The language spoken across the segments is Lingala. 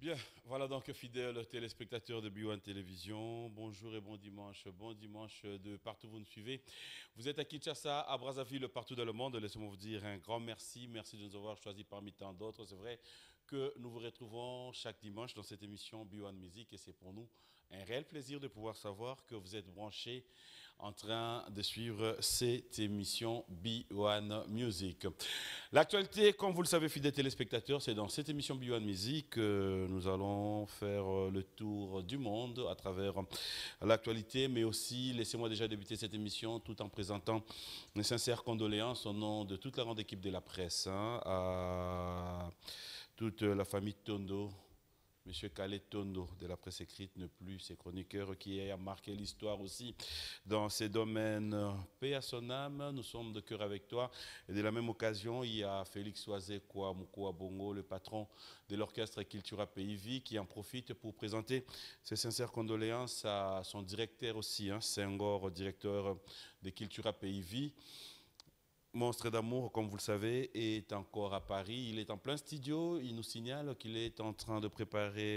Bien, voilà donc fidèles téléspectateurs de B1 Télévision. Bonjour et bon dimanche de partout où vous nous suivez. Vous êtes à Kinshasa, à Brazzaville, partout dans le monde. Laissez-moi vous dire un grand merci. Merci de nous avoir choisis parmi tant d'autres. C'est vrai que nous vous retrouvons chaque dimanche dans cette émission B1 Music et c'est pour nous un réel plaisir de pouvoir savoir que vous êtes branchés en train de suivre cette émission B1 Music. L'actualité, comme vous le savez, fidèles téléspectateurs, c'est dans cette émission B1 Music que nous allons faire le tour du monde à travers l'actualité, mais aussi, laissez-moi déjà débuter cette émission tout en présentant mes sincères condoléances au nom de toute la grande équipe de la presse, à toute la famille Tondo. Monsieur Khaled Tondo de la presse écrite, ne plus ses chroniqueurs qui a marqué l'histoire aussi dans ces domaines. Paix à son âme, nous sommes de cœur avec toi. Et de la même occasion, il y a Félix Oazé Kouamoukoua Bongo, le patron de l'orchestre Cultura Pays qui en profite pour présenter ses sincères condoléances à son directeur aussi, Senghor, directeur de Cultura Pays. Monstre d'amour, comme vous le savez, est encore à Paris. Il est en plein studio. Il nous signale qu'il est en train de préparer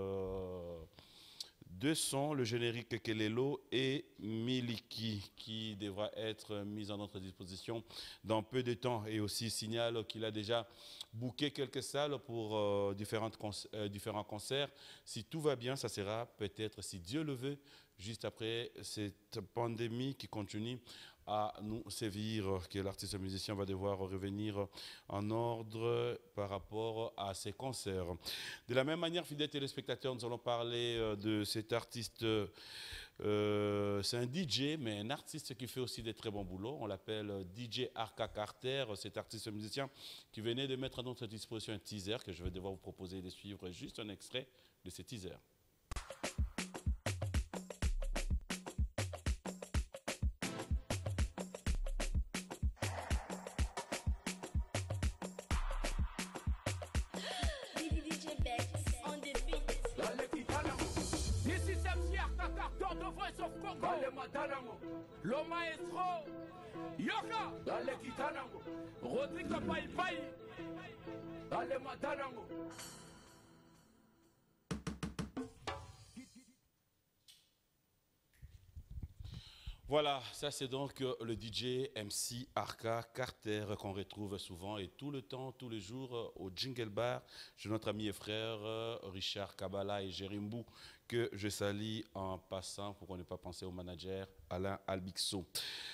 deux sons, le générique Kelelo et Miliki, qui devra être mis à notre disposition dans peu de temps. Et aussi signale qu'il a déjà booké quelques salles pour différents concerts. Si tout va bien, ça sera peut-être, si Dieu le veut, juste après cette pandémie qui continue à nous sévir, que l'artiste musicien va devoir revenir en ordre par rapport à ses concerts. De la même manière, fidèles téléspectateurs, nous allons parler de cet artiste, c'est un DJ, mais un artiste qui fait aussi des très bons boulots. On l'appelle DJ Arca Carter, cet artiste musicien qui venait de mettre à notre disposition un teaser que je vais devoir vous proposer de suivre juste un extrait de ce teaser. Lo maestro Yoka Dale Kitanango Rodrigo Pai Pai Dale Matanango. Voilà, ça c'est donc le DJ MC Arca Carter qu'on retrouve souvent et tout le temps, tous les jours au Jingle Bar chez notre ami et frère Richard Kabala et Jerimbou que je salue en passant pour qu'on n'ait pas pensé au manager Alain Albixo.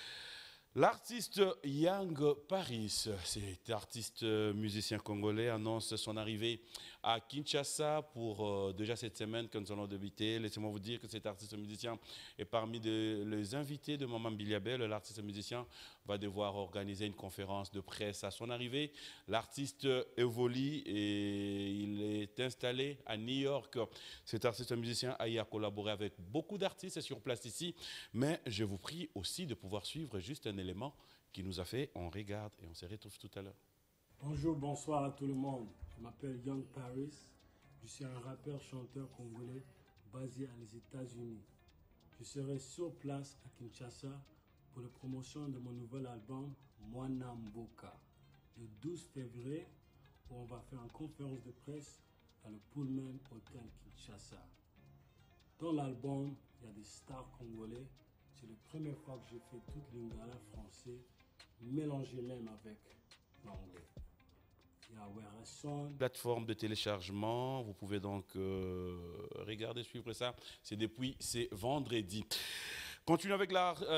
L'artiste Young Paris, cet artiste musicien congolais, annonce son arrivée à Kinshasa pour déjà cette semaine que nous allons débuter. Laissez-moi vous dire que cet artiste musicien est parmi les invités de Maman Biliabel. L'artiste musicien va devoir organiser une conférence de presse à son arrivée. L'artiste évolue et il est installé à New York. Cet artiste musicien a eu à collaborer avec beaucoup d'artistes sur place ici, mais je vous prie aussi de pouvoir suivre juste un élément qui nous a fait, on regarde et on se retrouve tout à l'heure. Bonjour, bonsoir à tout le monde. Je m'appelle Young Paris. Je suis un rappeur-chanteur congolais basé aux États-Unis. Je serai sur place à Kinshasa pour la promotion de mon nouvel album Mwana Mboka le 12 février où on va faire une conférence de presse dans le Pullman Hotel Kinshasa. Dans l'album, il y a des stars congolais. C'est la première fois que je fais tout lingala français mélangé même avec l'anglais. Il y a Wereson. Plateforme de téléchargement, vous pouvez donc regarder, suivre ça. C'est depuis, c'est vendredi. Continuons avec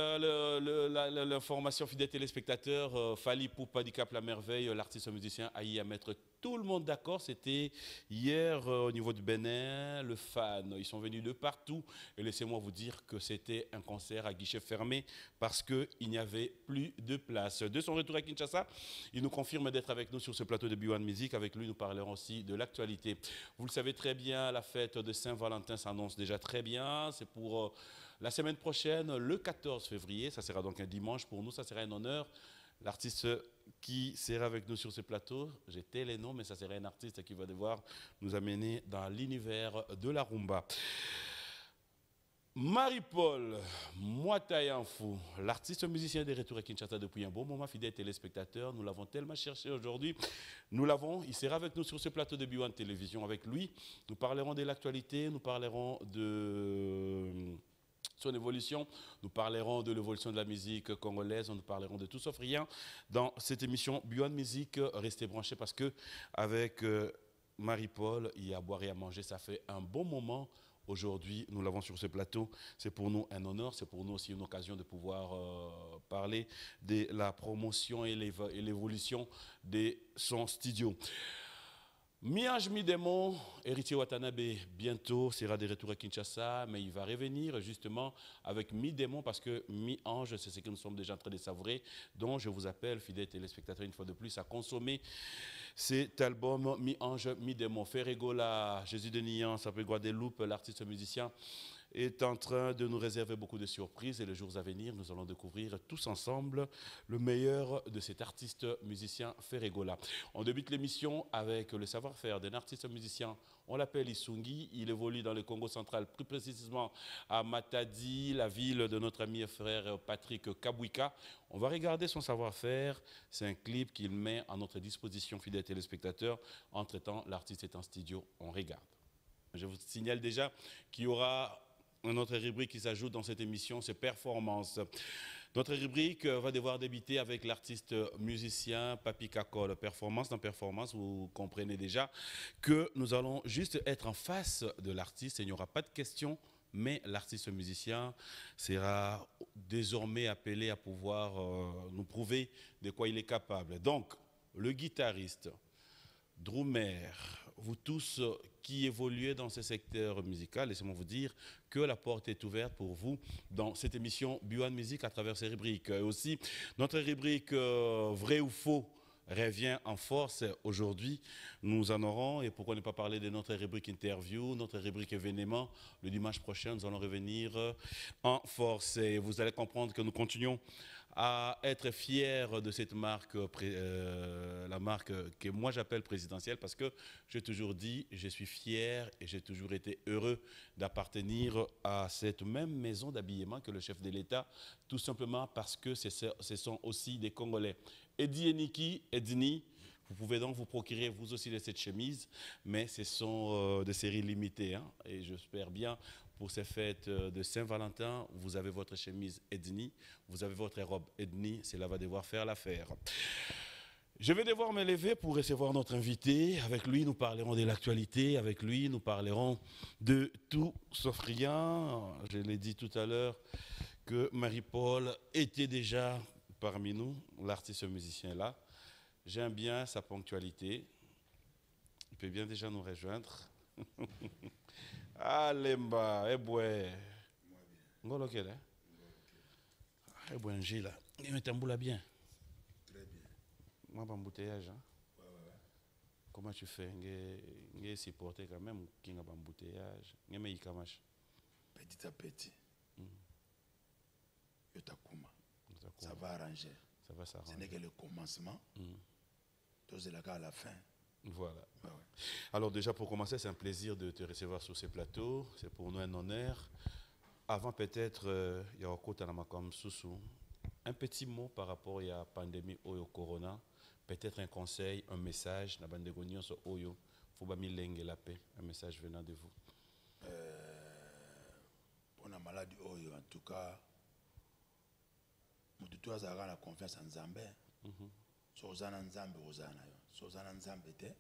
l'information fidèle téléspectateurs. Fally Ipupa Handicap la merveille, l'artiste musicien a eu à mettre tout le monde d'accord. C'était hier au niveau du Bénin, le fan. Ils sont venus de partout. Et laissez-moi vous dire que c'était un concert à guichet fermé parce qu'il n'y avait plus de place. De son retour à Kinshasa, il nous confirme d'être avec nous sur ce plateau de B1 Music. Avec lui, nous parlerons aussi de l'actualité. Vous le savez très bien, la fête de Saint-Valentin s'annonce déjà très bien. C'est pour la semaine prochaine, le 14 février. Ça sera donc un dimanche pour nous. Ça sera un honneur. L'artiste qui sera avec nous sur ce plateau, j'ai les noms, mais ça serait un artiste qui va devoir nous amener dans l'univers de la rumba. Marie-Paul Moitayanfou, l'artiste musicien de retour à Kinshasa depuis un bon moment, fidèle téléspectateur. Nous l'avons tellement cherché aujourd'hui. Nous l'avons, il sera avec nous sur ce plateau de B1 Télévision. Avec lui, nous parlerons de l'actualité, nous parlerons de son évolution, nous parlerons de l'évolution de la musique congolaise, nous parlerons de tout sauf rien dans cette émission B1 Musique. Restez branchés parce que avec Marie-Paul, il y a à boire et à manger, ça fait un bon moment. Aujourd'hui, nous l'avons sur ce plateau. C'est pour nous un honneur, c'est pour nous aussi une occasion de pouvoir parler de la promotion et l'évolution de son studio. Mi-Ange, mi-démon, Héritier Watanabe, bientôt sera de retour à Kinshasa, mais il va revenir justement avec mi-démon parce que mi-ange, c'est ce que nous sommes déjà en train de savourer, dont je vous appelle, fidèles téléspectateurs, une fois de plus, à consommer cet album Mi-Ange, mi-démon. Ferregola, Jésus de Nian, Sapé Guadeloupe, l'artiste musicien, est en train de nous réserver beaucoup de surprises et les jours à venir, nous allons découvrir tous ensemble le meilleur de cet artiste musicien Ferregola. On débute l'émission avec le savoir-faire d'un artiste musicien. On l'appelle Isungi, il évolue dans le Congo central, plus précisément à Matadi, la ville de notre ami et frère Patrick Kabwika. On va regarder son savoir-faire, c'est un clip qu'il met à notre disposition, fidèles téléspectateurs. Entre-temps, l'artiste est en studio, on regarde. Je vous signale déjà qu'il y aura une autre rubrique qui s'ajoute dans cette émission, c'est Performance. Notre rubrique va devoir débuter avec l'artiste musicien Papi Kakol. Performance dans Performance, vous comprenez déjà que nous allons juste être en face de l'artiste. Il n'y aura pas de questions, mais l'artiste musicien sera désormais appelé à pouvoir nous prouver de quoi il est capable. Donc, le guitariste, drummer, vous tous qui évoluez dans ce secteur musical, laissez-moi vous dire que la porte est ouverte pour vous dans cette émission B1 Musique à travers ces rubriques. Et aussi, notre rubrique Vrai ou Faux revient en force aujourd'hui. Nous en aurons, et pourquoi ne pas parler de notre rubrique Interview, notre rubrique Événement. Le dimanche prochain, nous allons revenir en force. Et vous allez comprendre que nous continuons à être fiers de cette marque, la marque que moi j'appelle présidentielle, parce que j'ai toujours dit, je suis fier et j'ai toujours été heureux d'appartenir à cette même maison d'habillement que le chef de l'État, tout simplement parce que ce sont aussi des Congolais. Eddie et Niki, Edni, vous pouvez donc vous procurer vous aussi de cette chemise, mais ce sont des séries limitées, hein, et j'espère bien pour ces fêtes de Saint-Valentin, vous avez votre chemise Edni, vous avez votre robe Edni, cela va devoir faire l'affaire. Je vais devoir me lever pour recevoir notre invité. Avec lui, nous parlerons de l'actualité. Avec lui, nous parlerons de tout sauf rien. Je l'ai dit tout à l'heure que Marie-Paul était déjà parmi nous, l'artiste musicien là. J'aime bien sa ponctualité. Il peut bien déjà nous rejoindre. Alemba, ebwe. Ngolo kele. Ebwe njila. Il me bien. Très bien. Moi, embouteillage. Hein? Ouais. Comment tu fais? Nge supporter quand même qu'il y a un embouteillage. Nge me yikamash. Petit à petit. Ça va arranger. Ça va s'arranger. Ce n'est que le commencement. Tout c'est là à la fin. Voilà. Ouais. Alors déjà pour commencer, c'est un plaisir de te recevoir sur ces plateaux. C'est pour nous un honneur. Avant peut-être, il y a comme Soussou. Un petit mot par rapport à la pandémie au corona. Peut-être un conseil, un message. La bande de Gognon sur Oyo. Faut pas milengue la paix. Un message venant de vous. Pour la maladie Oyo, en tout cas, nous devons avoir la confiance en Zambé. Sozana Nzambe ozana yo. Sozana Nzambe te.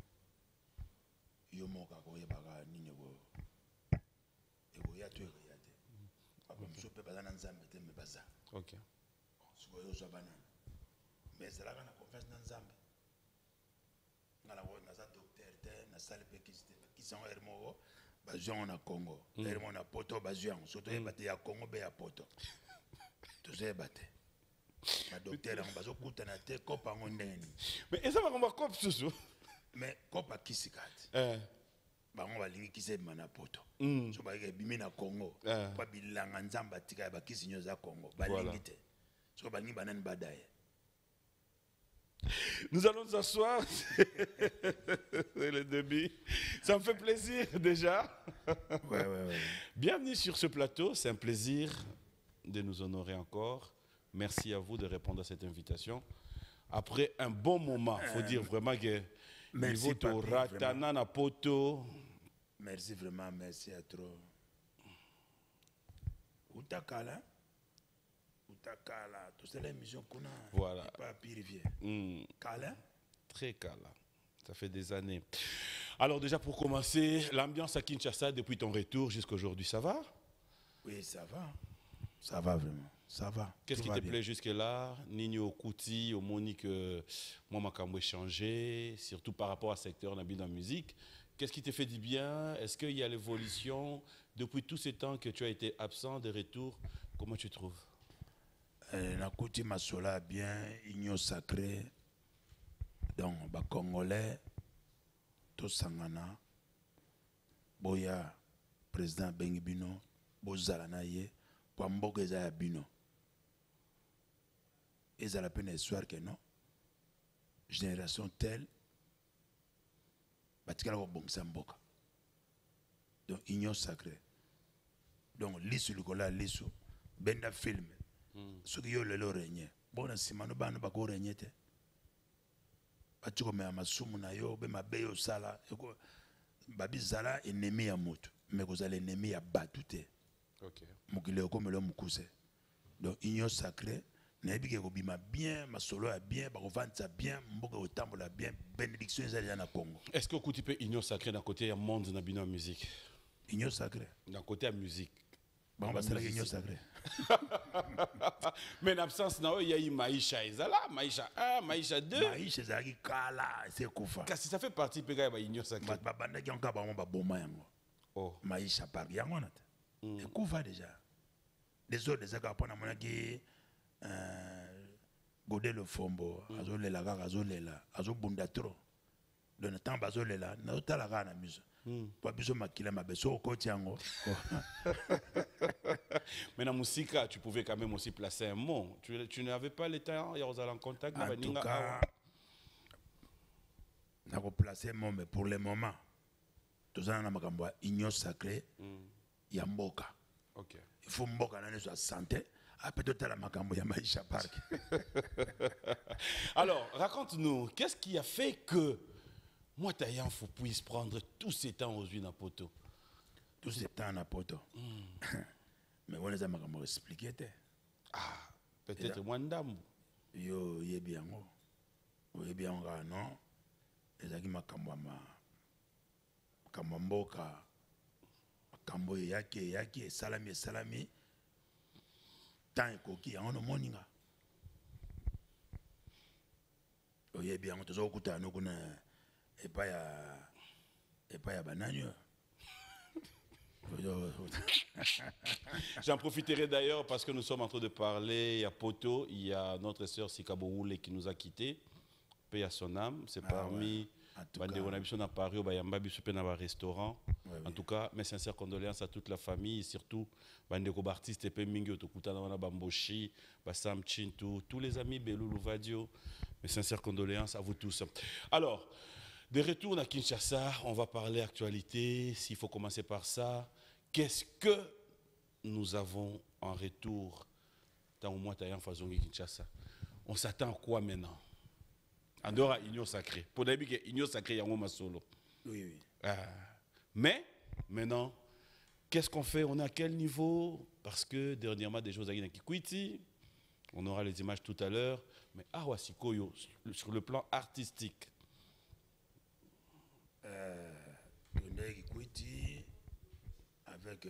Yo moka ko yebaka nini go. Ego ya to ego ya te. Papa msope bazana Nzambe te me baza. OK. Suko yo zo banana. Mais c'est là qu'on a confiance dans Nzambe. Ngala wo na za docteur te na salle pe qui sont hermo bazion na Congo. Hermo na poto bazion. Surtout ebate ya Congo be ya poto. Tout bate. Ma docteur on bazo kutana te kopa ngondeni. Mais ça va comment cop Soussou? Mais kopa kisikati. Bango balingi kise mana poto. So ba ke bimi na Congo. Pa bilanga Nzamba tika ba kisinyo za Congo. Balingi te. So balingi banani badaye. Nous allons nous asseoir. C'est le début. Ça me fait plaisir déjà. Ouais. Bienvenue sur ce plateau. C'est un plaisir de nous honorer encore. Merci à vous de répondre à cette invitation. Après un bon moment, il faut dire vraiment que merci, niveau de papi, Ratana na poto. Merci vraiment, merci à trop. Utakala, tout c'est l'émission qu'on a. Voilà. Pas pire. Cala. Très cala. Ça fait des années. Alors déjà pour commencer, l'ambiance à Kinshasa depuis ton retour jusqu'à aujourd'hui, ça va? Oui, ça va. Ça va vraiment. Ça va. Qu'est-ce qui te plaît jusque-là? Nino Kouti, au Monique, moi, ma cambo changé, surtout par rapport au secteur de la musique. Qu'est-ce qui te fait du bien? Est-ce qu'il y a l'évolution depuis tous ces temps que tu as été absent de retour? Comment tu trouves? La Kouti Masola bien, Igno Sacré. Donc, les Congolais, tout Sangana, Boya, président Bengibino, Bozalanaye, Pamboga Zaya Bino. Et ça la peine histoire que non. Génération telle, Batikala ko bongsa mboka. Donc union sacrée. Donc lisu likola lisu benda film. Ce qui yo lelo régné. Bon na simano bana ba ko régné te. Batiko me amasumu na yo be mabe yo sala. Babi zala ennemi ya moto. Mais ko zala ennemi ya batute. OK. Mukile ko melo mukuse. Donc union sacrée. Naibike ko bima bien, masolo ya bien, ba ko vanta bien, mboka ko tambola bien, bénédiction ezali na Congo. Est-ce que tu peux union sacrée d'un côté un monde na bino musique? Union sacrée. D'un côté à musique. Bon, bah c'est la union sacrée. Mais en absence na il y a eu Maïcha ezala, Maïcha 1, Maïcha 2. Maïcha ezali kala, c'est kufa. Kasi ça fait partie pega ba union sacrée. Ba banda ki onka ba mo ba boma yango. Oh. Maïcha par yango na. Et kufa déjà. Les autres des akapona mona ki Godé le fombo, azolela kaka azolela, azobunda trop. Dans le temps bazolela, na tala kana miso. Pour biso makila mabeso okoti yango. Mais dans la musique, tu pouvais quand même aussi placer un mot. Tu n'avais pas le temps, il y a en contact avec Baninga. En tout cas, on a placé un mot, mais pour le moment, tout ça, on a makambo union sacrée, yamboka. OK. Il faut mboka na soit santé. Alors, raconte-nous, qu'est-ce qui a fait que moi, Taïanfo puisse prendre tous ces temps aux yeux d'un poteau? Tous ces temps à poto. Mais on les a expliqué. Ah, peut-être moins d'âme. Yo, y est bien. Y est bien, non. Les amis Kamboka. Kambo yaki, salami. Tant koki on moninga oye bien on te zokuta no kuna epa ya bananyo. J'en profiterai d'ailleurs parce que nous sommes en train de parler à Poto, il y a notre sœur Sikaboule qui nous a quittés, paix à son âme, c'est parmi on a vu à Paris au Bayamba Bisupé dans un restaurant. En tout cas, mes sincères condoléances à toute la famille, surtout Bandeko artistes et Pemingi Otokuta dans Bamboshi, Bassam Chintu, tous les amis Beloulou Vadio. Mes sincères condoléances à vous tous. Alors, de retour à Kinshasa, on va parler actualité. S'il faut commencer par ça, qu'est-ce que nous avons en retour dans le mois de Kinshasa? On s'attend à quoi maintenant? En dehors de l'union sacrée. Pour d'habitude, l'union sacrée, il y a un solo. Oui. Mais, maintenant, qu'est-ce qu'on fait? On est à quel niveau? Parce que dernièrement, des choses qui quittent. On aura les images tout à l'heure. Mais Awasikoyo, sur le plan artistique. On est qui avec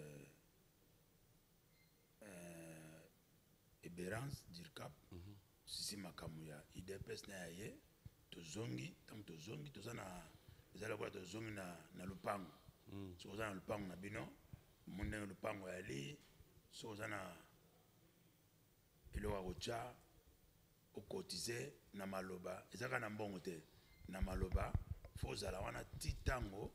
Ebérance, Dirkap. Si makamuya IDPS na ye to zongi tant to zongi to sana ezala kwa to zongi na lupango so za na lupango na bino munde na lupango ya li so za na elo wa ocha okotize na maloba ezaka na mbongo te na maloba fo zala wana titango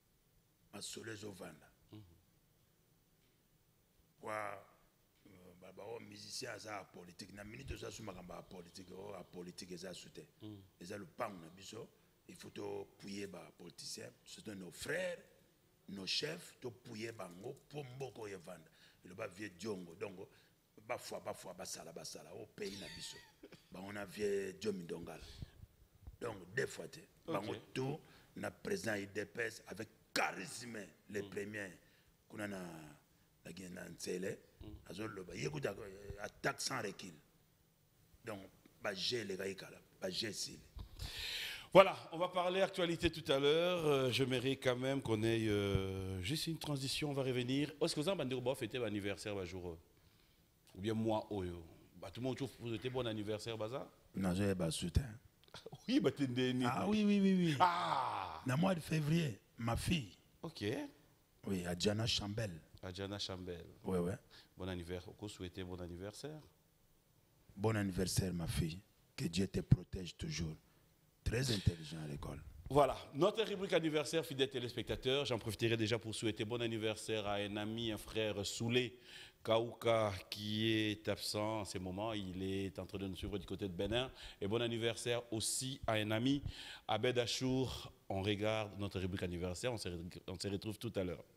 masolo ezovanda kwa ba musicien za politique na minute za suma kamba politique o politique za soute eza le pang na biso il faut to pouiller ba politicien c'est nos frères nos chefs to pouiller bango pomboko yevanda il ba vie diongo donc ba fois basala au pays na biso ba on a vie diomi dongala donc deux fois te bango tout na président IDPS avec charisme les premiers kuna na la Ntsele azoloba yekuta attaque sans recul donc ba j'ai les gars ba j'ai s'il. Voilà, on va parler actualité tout à l'heure. Je mérite quand même qu'on ait juste une transition. On va revenir. Est-ce que vous avez fêté l'anniversaire un jour? Ou bien moi, tout le monde trouve que vous êtes bon anniversaire, Baza? Non, j'ai pas soutien. Oui, bah t'es né. Ah oui. Ah! Dans le mois de février, ma fille. Ok. Oui, Adjana Chambel. Adjana Chambel. Oui. Bon anniversaire. Vous souhaitez bon anniversaire? Bon anniversaire, ma fille. Que Dieu te protège toujours. Très intelligent à l'école. Voilà, notre rubrique anniversaire, fidèles téléspectateurs. J'en profiterai déjà pour souhaiter bon anniversaire à un ami, un frère Soulé Kaouka, qui est absent en ce moment. Il est en train de nous suivre du côté de Bénin. Et bon anniversaire aussi à un ami, Abed Achour. On regarde notre rubrique anniversaire. On se retrouve tout à l'heure.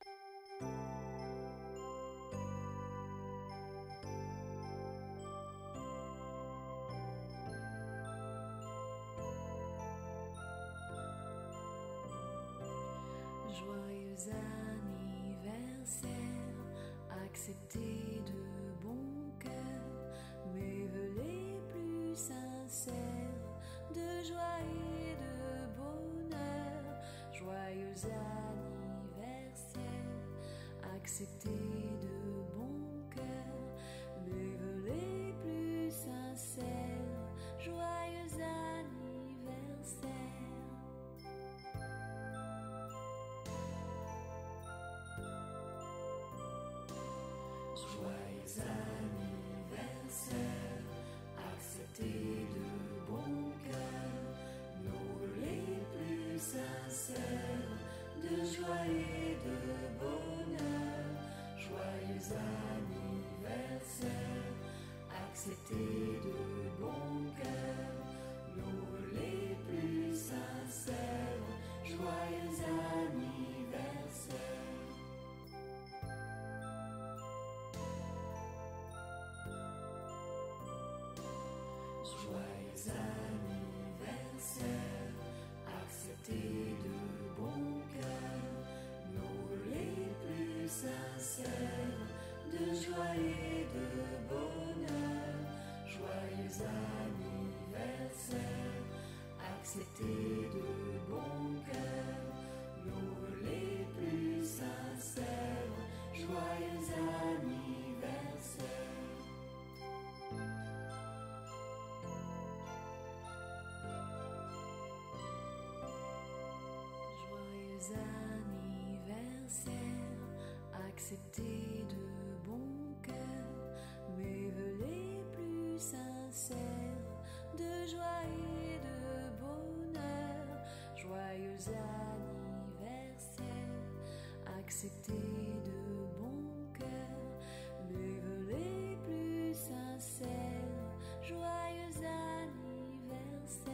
Joyeux anniversaire, accepté de bon cœur, mes vœux les plus sincères, de joie et de bonheur. Joyeux anniversaire, accepté de bon cœur, mes vœux les plus sincères, joyeux anniversaire. Joyeux anniversaire, accepté de bon cœur, nos les plus sincères, de joie et de bonheur. Joyeux anniversaire, accepté de bon cœur, nos les plus sincères, joyeux anniversaire. Joyeux anniversaire, accepté de bon cœur, nos les plus sincères, de joie et de bonheur. Joyeux anniversaire, accepté de bon cœur, nos les plus sincères, joyeux anniversaire. Joyeux anniversaire, accepté de bon cœur, mes vœux les plus sincères, de joie et de bonheur. Joyeux anniversaire, accepté de bon cœur, mes vœux les plus sincères, joyeux anniversaire.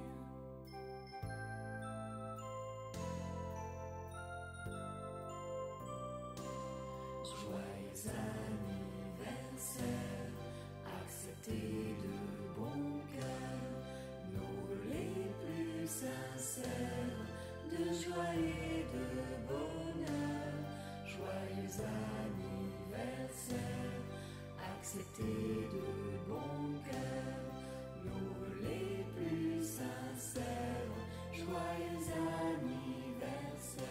Joyeux anniversaire, accepté de bon cœur, nos les plus sincères, de joie et de bonheur. Joyeux anniversaire, accepté de bon cœur, nos les plus sincères, joyeux anniversaire.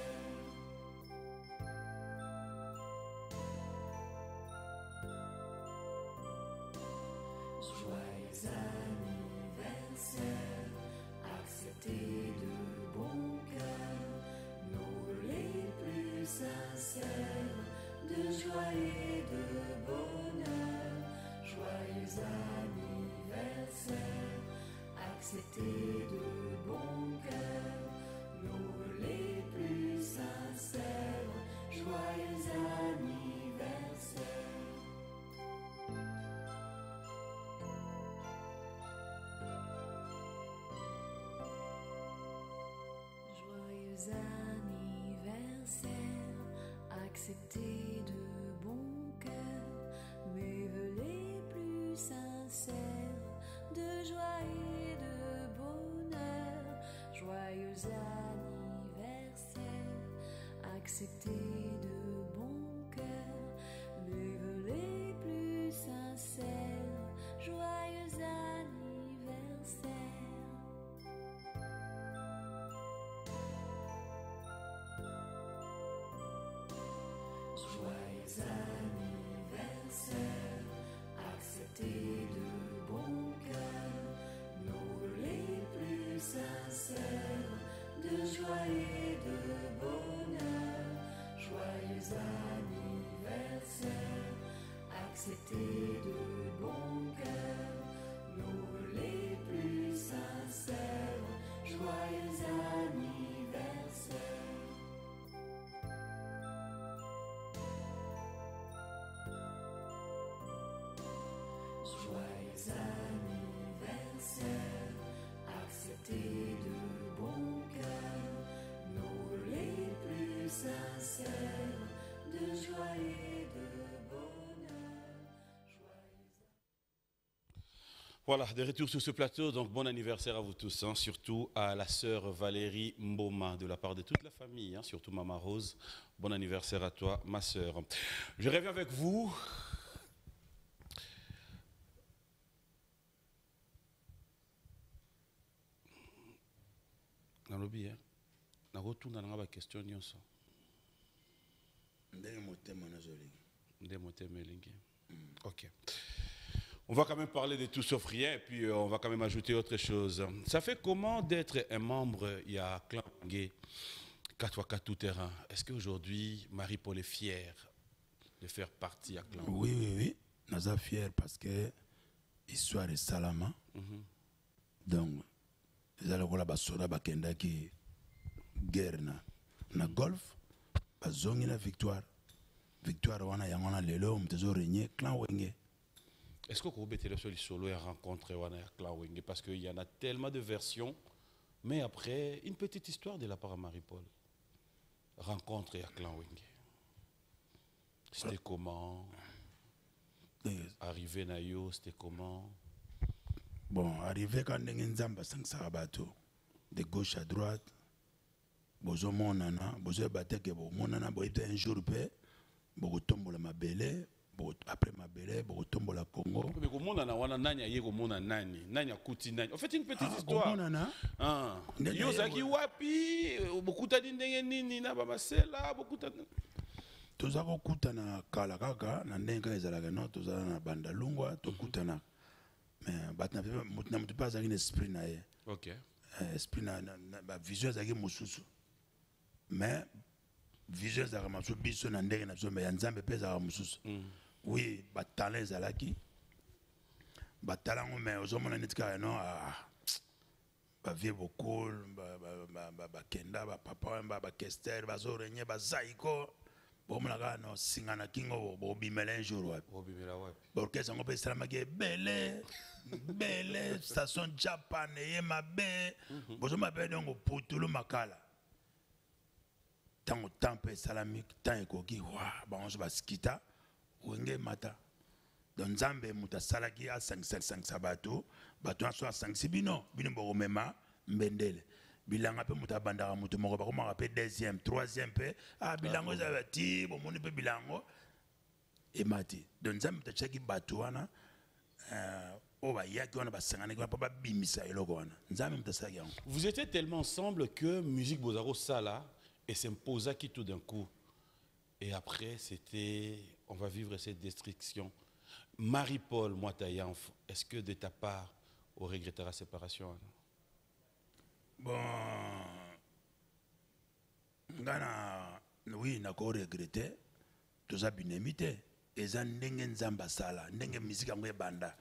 Joyeux anniversaire, accepté de bon cœur, nos les plus sincères, de joie et de bonheur. Joyeux anniversaire, accepté de bon cœur, nos les plus sincères, joyeux anniversaire. anniversaire, acceptez de bon cœur mes vœux les plus sincères de joie et de bonheur. Joyeux anniversaire, acceptez de bon cœur mes vœux les plus sincères. Joyeux anniversaire. Joyeux anniversaire, acceptez de bon cœur nos vœux les plus sincères de joie et de bonheur. Joyeux anniversaire, acceptez de bon cœur nos vœux les plus sincères. Joyeux anniversaire. Joyeux anniversaire, acceptez de bon cœur nos vœux les plus sincères de joie et de bonheur. Voilà, de retour sur ce plateau, donc bon anniversaire à vous tous, hein, surtout à la sœur Valérie Mboma, de la part de toute la famille, hein, surtout Maman Rose. Bon anniversaire à toi, ma sœur. Je reviens avec vous. Nalobi, hein, na retourne dans la question nyonso. Ok. On va quand même parler de tout sauf rien, et puis on va quand même ajouter autre chose. Ça fait comment d'être un membre, il y a Clan Wenge, Katwaka tout terrain. Est-ce qu'aujourd'hui, Marie-Paul est fière de faire partie à Clan Wenge? Oui, oui, oui. Nous sommes fiers parce que l'histoire est salama. Donc, les allocs basoda bakenda qui guerre na golf, bazongi na victoire. Victoire wana yangona lelo mtezo régner Clan Wenge. Est-ce que vous pouvez sur les solo et rencontrer Clan Wenge? Parce qu'il y en a tellement de versions. Mais après, une petite histoire de la part de Marie-Paul. Rencontre à Clan Wenge. C'était comment? Arrivé na yo, c'était comment? Bon, arrivé quand Nzamba Sangsarabato, de gauche à droite, bozo monana, bozo bateke bo monana, bo ete un jour pe, bo tombola mabele, bo après mabele, bo tombola Congo. Mais comment on a wana nani aye comment on a nani, nani akuti nani. En fait une petite histoire. Monana. Ah. Yo zaki wapi, bokuta ndenge nini na ba masela, bokuta. Toza kokutana kala kaka na ndenge ezalaka no, toza na banda lungwa, tokutana. Mais batna mutu pas avec esprit na ye. OK. Esprit na ba vision ezaki mususu. Mais vision ezaka maso biso na ndenge na biso mais ya Nzambe pe ezaka mususu. Oui, batala ezalaki. Batala ngo mais ozomona netika no ba vie beaucoup ba kenda ba papa ba kester ba zorenye ba zaiko. Bomona no singana kingo bo bimela un jour wapi. Bo bimela wapi. Orchestre ngo pe salamaki bele station Japan ye mabe. Bozoma pe donc putulu makala. Tango tempe salamique tan ekoki wa ba on ba skita wenge mata. Donc Nzambe muta salaki a 5 sabato, bato so a 5 bino bo mema mbendele. Bilanga pe muta bandaka mutu moko ba komaka pe deuxième, troisième pe bilango za ti bo moni pe bilango e mati. Donc Nzambe ta chaki bato wana vous étiez tellement ensemble que musique Bozaro Sala et s'imposa qui tout d'un coup. Et après, c'était, on va vivre cette destruction. Marie-Paul Moitayanf, est-ce que de ta part, on regrettera la séparation? Bon, oui, on a regretté. Tout ça, bien imité. Et ça, n'engen zamba sala, n'engen musique amwe banda.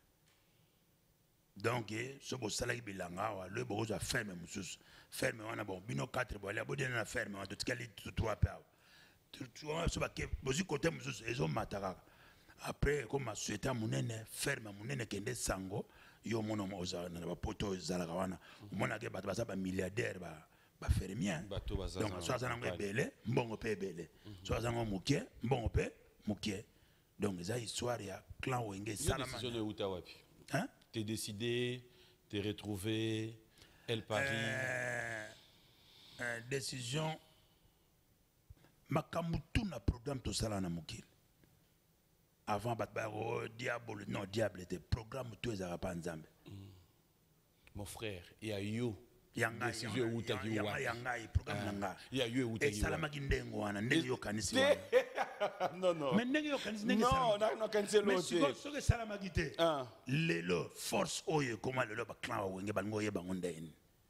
Donc, ce beau salaire bilanga, le beau a ferme musus, ferme on a bon, bino 4 bois, la bodine a ferme, on tout cali tout 3 per. Tu vois, ce baquet, bosi côté musus, et on matara. Après, comme ma souhaité monene, ferme monene kende sango, yo mono moza, na ba poto zalagawana. Mona ke ba milliardaire bafermien Bateau baza donc na so aza nango campagne. ebele mbongo mpe ebele so aza nango mokie mbongo mpe mokie donc eza histoire ya clan wenge Yo esalama décision de Outa wapi? hein? T'es décidé, t'es retrouvé, elle Paris. Décision makambo tuna programme tosala na mokili avant bato bayako diable non diable était programme to ezalaka pa nzambe Mon frère, il y a yo. ya ngai Décision eutaki wapi? ya ngai programme na ngai Il y a yo eutaki wapi? esalamaki ndenge wana ndenge yokanisi wana Non, non. mais ndenge yokanisi ndenge Non, non, quand c'est mais l'autre. soki esalamaki te Ah. lelo force oyo ekoma lelo baclan bawenge balingi oyeba ngo ndeni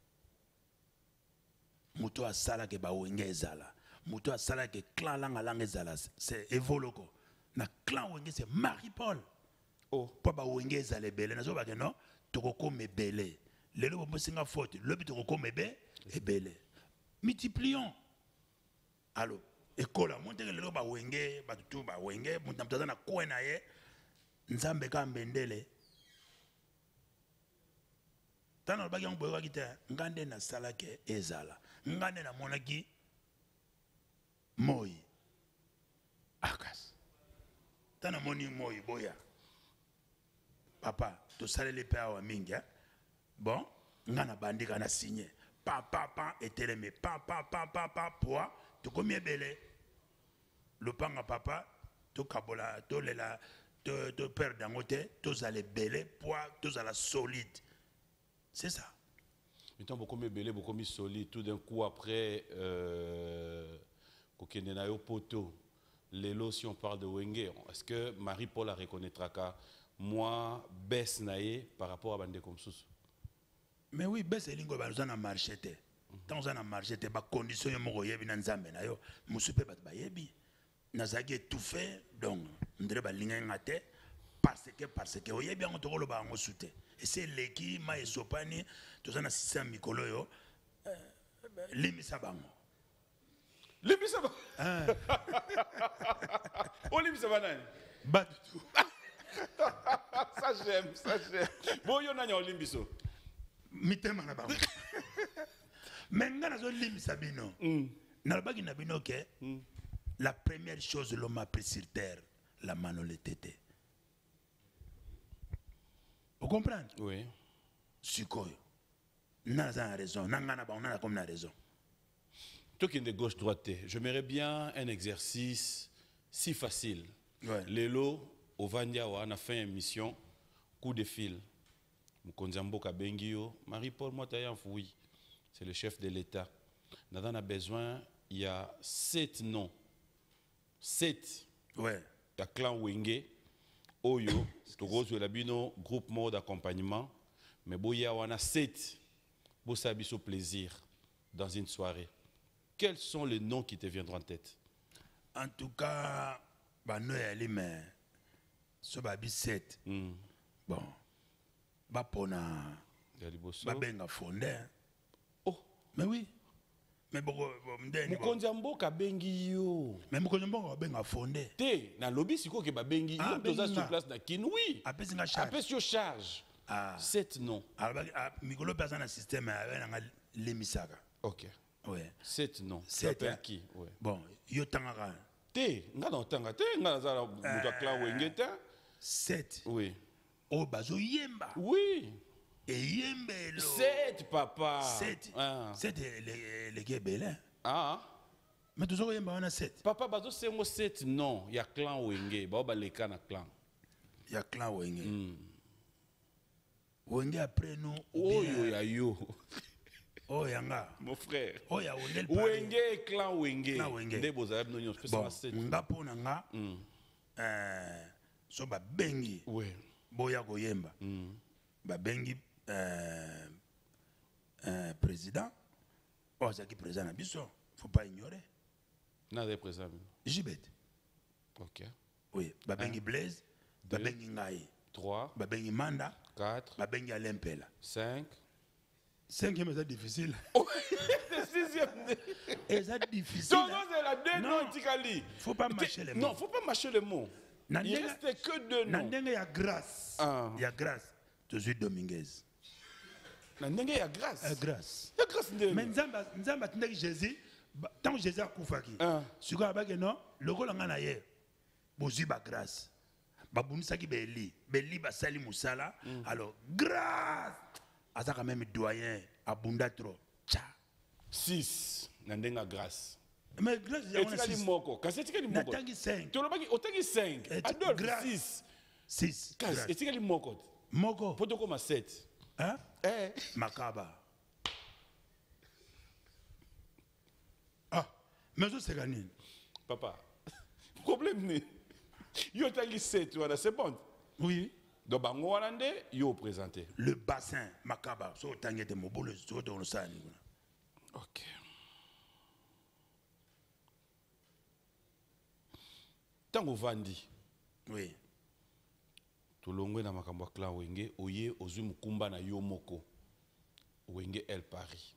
moto asalaki bawenge ezala moto asalaki clan langalanga ezala c'est evoloko na clan wenge c'est Marie-Paul Oh. mpo bawenge ezala ebele nazobake no tokokoma ebele lelo bomosinga faute lobi tokokoma ebele multiplions alo ekola monteke lelo bawenge bato tu bawenge moto aza na kwe na ye nzambe ka mbendele tana lobaki yango boyokaki te nga nde nasalaki ezala nga nde namonaki moi akas tana moni moi boya papa tosaleli mpe awa mingi bon nga na bandika na signe pa etelemi pa poa tokomi ebele lopanga papa tokabola tolela toperde yango te tozala ebele poa tozala solide c'est ça. Maintenant, beaucoup de belé, beaucoup de solide. Tout d'un coup, après, Kokendenayo Poto, Lelo, si on parle de Wenge, est-ce que Marie-Paul la reconnaîtra qu'à moi, baisse naïe par rapport à Bande comme Sous? Mais oui, baisse et lingo, nous en marché. Tant on a marché, bah condition yo moko yebi na nzambe na yo, musupe bat ba yebi. Nazaki tout fait, donc ndre ba linga ngate parce que oyebi ngo tokolo ba ngo soute. Et c'est leki ma esopani tozana 600 mikolo yo limisa bango. Limisa ba. Oh limisa ba nani? Ba du tout. Ça j'aime. Bon yo nani limbiso. Mitema na bango. Mais nga nazo limisa bino. Na bagi na bino ke la première chose l'homme a pris sur terre, la manolete. Vous comprenez? Oui. Sukoyo. Naza a raison. Nangana ba on a comme na raison. Toi qui es de gauche-droite, j'aimerais bien un exercice si facile. Ouais. Lelo, au Vandiawa, on a fait une mission, coup de fil. Mkonzambo Kabengio, Marie-Paul Motayan Foui, c'est le chef de l'État. Nous avons besoin, il y a 7 noms. 7. Ouais. Il y a clan Wenge, Oyo, Togozo Labino, groupement d'accompagnement. Mais il y a 7. Pour ça, au plaisir dans une soirée. Quels sont les noms qui te viendront en tête? En tout cas, bah nous y mais ce babi 7. Bon. Bah pona bah benga fondé. Oh, mais oui. Mais bon m'deni. Mkonzambo Kabengi yo. Mais Mkonzambo benga fondé. Te na lobby siko ke babengi yo toza sur place na kin oui. Après singa charge. Après sur charge. Ah. 7 noms. Alors mikolo personne na système avec nga lemisaka. OK. Ouais. 7 noms. 7 qui? Ouais. Bon, yo tangaka. Te, nga na tanga te, nga na zala muta clan Wenge te. 7. Oui. Oh bazo yemba. Oui. Et yembelo. 7 papa. 7. Ah. 7 les gebelin. Ah. Mais toujours yemba on a 7. Papa bazo sengo 7 non, ya clan Wenge, ba leka na clan. Ya clan Wenge. Wenge après nous. Oh yo ya yo. Oh yanga. Mon frère. Oh ya Wenge. Wenge clan Wenge. Clan Wenge. Nde bozab no nyos pesa 7. Nga pona nga. So ba bengi. Oui. Boya koyemba. Ba bengi président. Oh ça qui président na biso. Faut pas ignorer. Nade président. Jibet. OK. Oui, ba bengi Blaise, ba bengi ngai. 3, ba bengi Manda, 4, ba bengi Alempela. 5. 5e c'est difficile. Le 6e. Et c'est difficile. Non, c'est la deux Tikali. Faut pas mâcher les mots. Non, faut pas mâcher les mots. Il reste que 2 noms. Il y a grâce. Il y a grâce. Josué Dominguez. na ndenge ya grâce. Grâce. Ya grâce ndenge. Mais nzamba atindaki Jésus tant que Jésus akufaki. Sikoyo abaki non lokola nga na ye. Bozwi ba grâce. Babunisaki beli basali musala. Alors grâce. Aza quand même doyen abunda trop. Tcha. 6 na ndenge ya grâce. Mais grâce etikali moko kasi etikali moko natangi 5 tolobaki otangi 5 Adolphe 6 kasi etikali moko po tokoma 7 makaba mais ozoseka nini papa problème ni yo otangi 7 wana c'est bon oui donc bango wana nde yo présenté le bassin makaba so otangi ete mobolo so tokonosala nini ok. Tango vandi. Oui. Tolongwe na makambo clan wenge oye ozwi mukumba na yo moko. Wenge El Paris.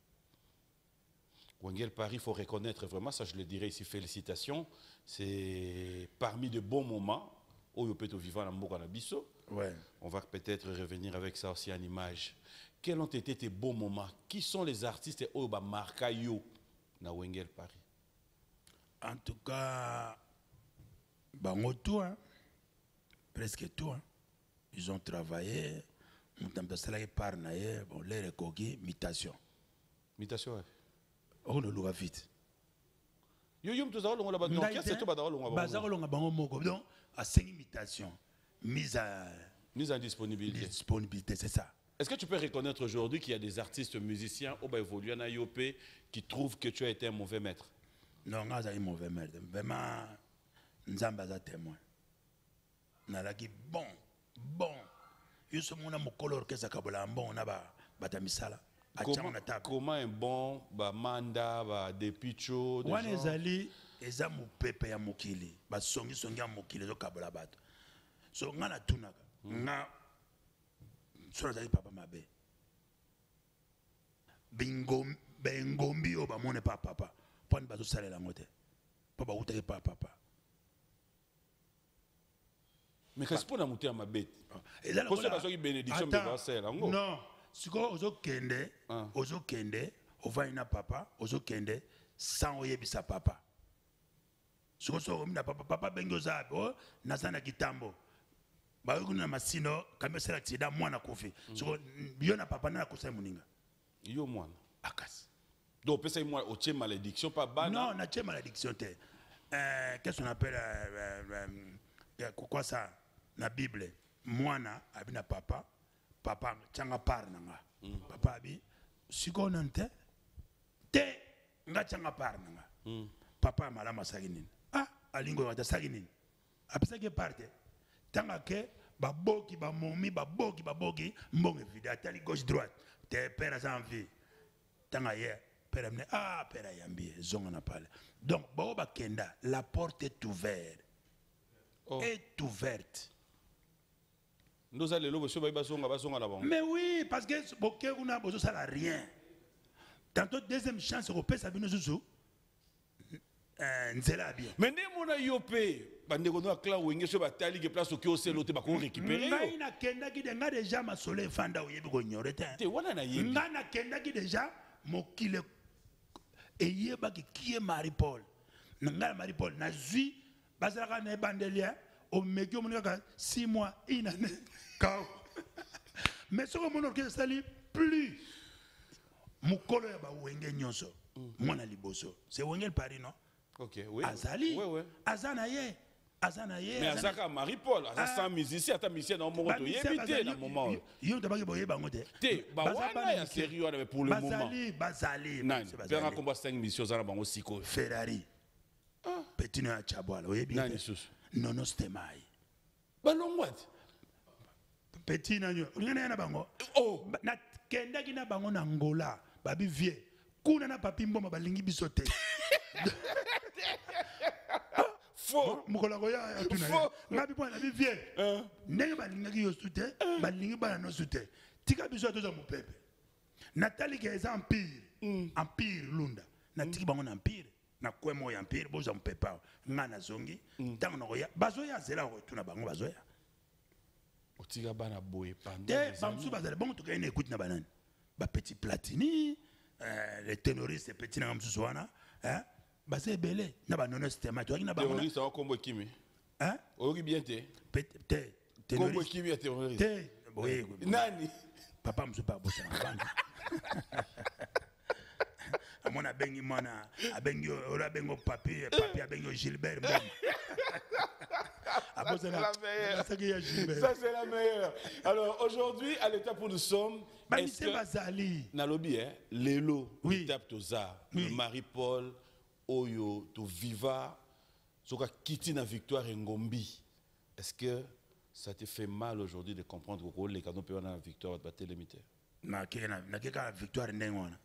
Wenge El Paris, il faut reconnaître vraiment, ça je le dirais ici, félicitations. C'est parmi de bons moments où peut vivant na mboka na biso. Ouais. On va peut-être revenir avec ça aussi en image. Quels ont été tes bons moments? Qui sont les artistes où ba marqué yo na Wenge El Paris? En tout cas, bango tout, hein. Presque tout. Hein. Ils ont travaillé. Bon, les recogi, mutation. Mutation, ouais. On le voit vite. Yo yum to zawolo ngola ba non qu'est-ce que tu vas zawolo ngaba bazalo ngaba moko donc à 5 imitations mise en disponibilité c'est ça. Est-ce que tu peux reconnaître aujourd'hui qu'il y a des artistes musiciens au ba évoluer na IOP qui trouvent que tu as été un mauvais maître? Non, nga za mauvais maître. Vraiment nzamba za témoin. Na laki bon. Yo so mona mokolo orchestre kabola bon na ba batamisala. Comment un bon ba manda ba depicho de wana ezali eza mopepe ya mokili basongi ya mokili ezokabola bato so nga natunaka nga so nazali papa mabe bengombi oyo bamone pa papa mponi bazosalela yango te mpo bautaki pa papa mais kasi mpo na motema mabe te bazwaki bénédiction mpe basala yango non sikoyo ozokende ovandi na papa ozokende sans oyebisa papa sikoyo so omi na papa bengi oza ape o naza na kitambo bayoki na masino kambi osala accident mwana kufi sikoyo yo na papa nana kosala moninga yo mwana akasi donc opesaki mwana otie malédiction pa bana non natie malédiction te qu'est-ce qu'on appelle quoi ça na bible mwana abi na papa tchanga par nanga papa abi siko nante te nga tchanga par nanga papa malama saginin alingo wata saginin apisaki parte tanga ke baboki mbonge vide atali gauche droite te père sans vie tanga ye père amne père yambi zonga na pale donc bao bakenda la porte est ouverte est ouverte. Nous allons le mais oui, parce que beaucoup n'a besoin ça rien. Tantôt deuxième chance au pèse à bien nous nzela bien. Mais ne mona yopé bande ko no clan wenge so batali ke place ki o selo te ba ko récupérer. Ngai na kenda ki denga déjà ma soleil fanda o yebi ko nyore te. Te wana na yebi. Ngai na kenda ki déjà mokile eyeba ki kie Marie Paul. Ngai Marie Paul na zui bazala na bandelia au mekio monika 6 mois une année. Mais ce que mon orchestre sali plus mukolo ya ba wenge nyonso mwana liboso c'est Wenge El Paris non. OK oui. Azali oui. Azana ye mais azaka Marie Paul azasa musicien ata musicien na mongo to yebité na moment yo tabaki boye bango te ba wana ya sérieux mais pour le moment bazali pera komba 5 missions za na bango siko Ferrari petit no ya chabwala oyebi nani susu nono stemai balongwati petit nanyo ngana na bango na kenda kina bango na Angola babi vie kuna na papi mboma balingi biso te faux mukola ko ya tuna ngabi bwana bi vie ndenge balinga ki yosute balingi bana no sute tika biso to za mopepe natali ke za empire lunda na tiki bango na empire na kwemo ya empire boza mpepa ngana zongi tango no ya bazoya zela ko tuna bango bazoya otika bana boye panda de bamsu bazale bon to kene écoute na banane petit Platini, les ténoristes petits na msusu wana, hein, baza ebele na ba nono système tu na ba terroriste en combo kimi. Hein? Ori bien te. Ténoriste. Combo kimi ya terroriste. Oui. Nani? Papa msusu pa bossa na bana. Amona bengi mana, abengi ora bengo papi abengi Gilbert Mboma. Ça c'est la meilleure. Ça c'est la meilleure. Alors aujourd'hui, à l'étape où nous sommes, est-ce que Nalobi, hein, Lelo, oui. l'étape Toza, Oui. Marie-Paul, Oyo, to Viva, Soka Kitty na Victoire et Ngombi. Est-ce que ça te fait mal aujourd'hui de comprendre que les canons peuvent la victoire de la limité? Na keka victoire ndengwana.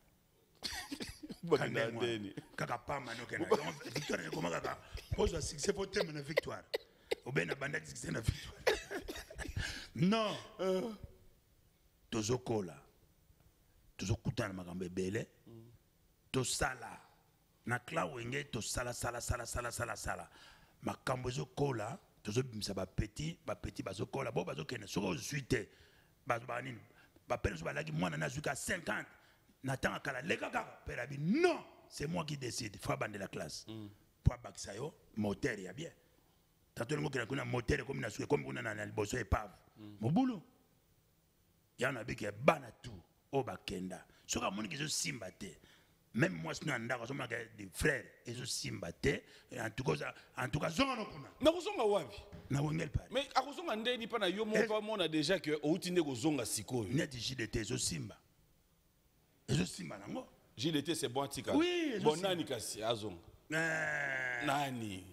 Kaka pama no kena. Victoire ko makaka. Pose succès pour thème na victoire. Obena banda succès na victoire. Non. Tozokola. Tozokutana makambo ebele. Tosala. Na kla wenge tosala sala. Makambo ezokola. Tozobimisa ba petit bazokola. Bo bazokena soko suite. Bazobanini. Ba père balaki mwana na zuka 50. Nathan akala lekaka perabi non, c'est moi qui décide. Faut abandonner la classe. Pour abakisa yo moteur ya bien. Tato ngo kena kuna moteur comme na suke comme kuna na liboso epave. Mobulu. Ya na bike bana tout o bakenda. Soka moni ki zo simba te. Même moi sinon ndaka so maka des frères et zo simba te. En tout cas zonga no kuna. Na kozonga wapi? Na wengel pare. Mais akozonga ndeni pa na yo moko mona déjà que outinde kozonga sikoyo. Net JDT zo simba. Ezo simba nango. JDT c'est bon tika. Oui, bon nani kasi azonga. Nani?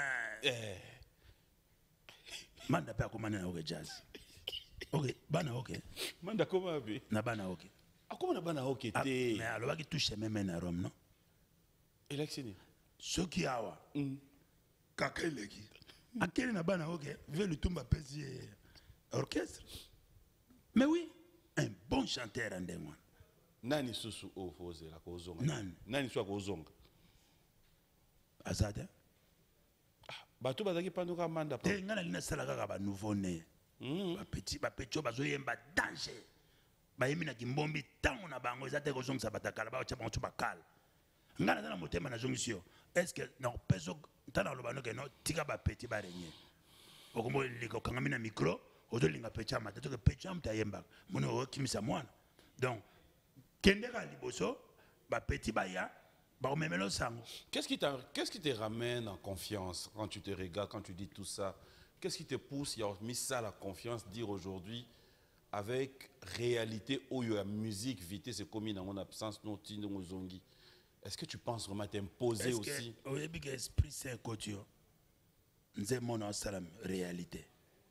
Manda pa komana na jazz. OK, bana OK. Manda koma bi. Na bana OK. Akoma na bana OK te. Mais alors ki touche même na Rome non? Électionné. Soki awa. Kakeleki. Akeli na bana OK, veut le tumba pesi orchestre. Mais oui, un bon chanteur andengwa. Nani susu ofoze la kozonga? Nani swa kozonga? Azada. Bato bazaki panduka manda pa. Te ngana lina sala kaka ba nouveau né. Ba petit bazoyemba danger. Ba yemi na kimbombi tango na bango ezate kozongisa batakala ba cha bantu bakala. Ngana na motema na zongisio. Est-ce que non peso tana lobano ke no tika ba petit ba renye. Okombo liko kangami na micro, ozolinga pecha mata to ke pecha mta yemba. Mono okimisa mwana. Donc kendeka liboso ba petit baya ba memelo sango. Qu'est-ce qui te ramène en confiance quand tu te regardes, quand tu dis tout ça? Qu'est-ce qui te pousse à mis ça la confiance, dire aujourd'hui avec réalité où la musique vitesse c'est commis dans mon absence non tino mozongi. Est-ce que tu penses vraiment t'imposer aussi? Au début que esprit saint couture. Nze mon salam réalité.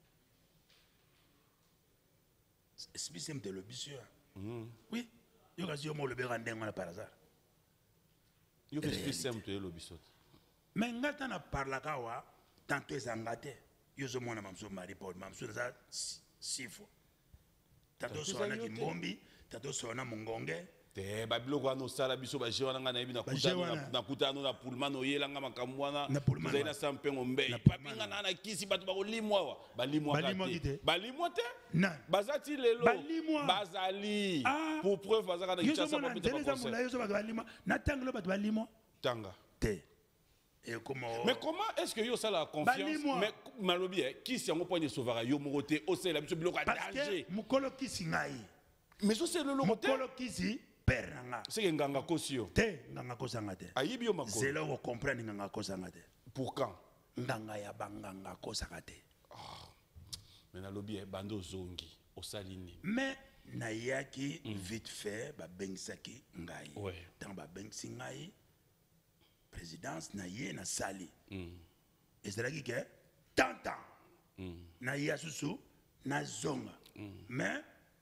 Esprit saint de l'obisure. Oui. Yo kasi yo mo le berandeng par hasard. Yo esprit saint de l'obisure. Mais ngata na parla kawa tanto ezangate. Yo zo mona mamso Marie-Paul mamso za sifo. Tato so na kimbombi, tato so na mungonge. Te babilo kwa no sala biso ba jewana nga na yebi na kutano na pulmano yelanga makamwana. Zaina sampengo mbe. Papinga na kisi batu ba limwa ba limwa kate. Ba limwa te? Bazati lelo. Bazali. Pour preuve bazaka na kichasa ba bita ba conseil. Yo zo ba limwa. Na tanglo ba limwa. Tanga. Te. Mais comment est-ce que yo ça la confiance? Mais malobi qui si on point de sauvara yo moroté au c'est la biso biloko danger. Parce que mukolo kisi ngai. Mais ça c'est le lomoté. Mukolo kisi père nga. C'est nganga kosio. Te nganga kosanga te. Ayibi yo makolo. C'est là où comprendre nganga kosanga te. Pour quand? Nganga ya banganga kosanga te. Mais nalobi bando zongi au salini. Mais na yaki vite fait ba bengsaki ngai. Ouais. Tant ba bengsi ngai. Présidence na ye na sali. Et c'est là qui est tant na ye asusu na zonga. Mais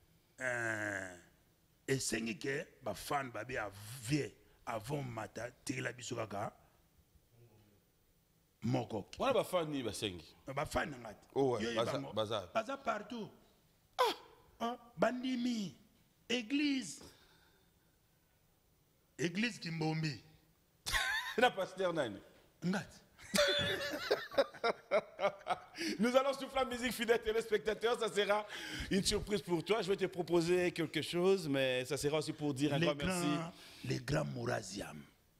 et c'est que ba fan babi a vie avant mata tila biso kaka moko. Wala ba fan ni ba sengi. Ba fan ngat. Oh ouais, baza partout. Bandimi église Kimbombi. Na pasteur nani? Ngat. Nous allons souffler la musique, fidèles téléspectateurs. Ça sera une surprise pour toi. Je vais te proposer quelque chose, mais ça sera aussi pour dire un grand merci. Les grands Mouraziam.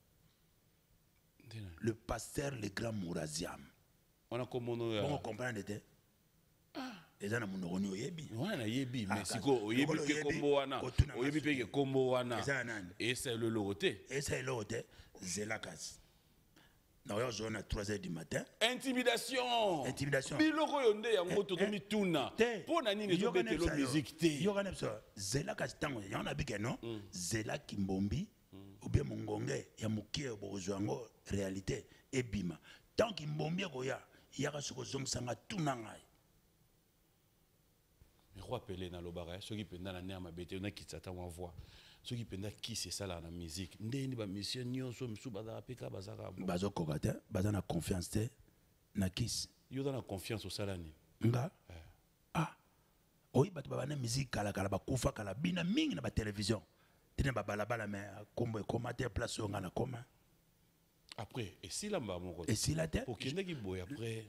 Le pasteur, les grands Mouraziam. On a comme on comprend d'été. Les gens ont dit oyebi. Ouais, oyebi. Mais si ko oyebi ke kombo wana, oyebi ke kombo wana. Et c'est le loroté. Et c'est le loroté. Zelakas. Nous avons à 3h du matin. Intimidation. Intimidation. Biloko yonde yango totomi tuna. Pona nini zo betelo musique te. Yogana so Zelakas tango yana bike non. Zela Kimbombi ou bien mongonge ya mukie bozwango réalité ebima. Tant Kimbombi koya yaka soko zongsanga tuna ngai. Mais roi Pelé na lobara ceux qui pendant la nerma bete on a qui s'attend à voir. Ceux qui pendant qui c'est ça là la musique. Ndeni ba mission nyonso msu bazara peka bazara. Bazo kokate, bazana confiance te na kiss. Yo dans la confiance au salani. Nga. Ah. Oui, batu babana musique kala kala bakufa kala bina mingi na ba télévision. Tene ba balabala mais kombo e komate place on na koma. Après et si là mba mon côté. Et si la terre pour qu'il n'ait qui boy après.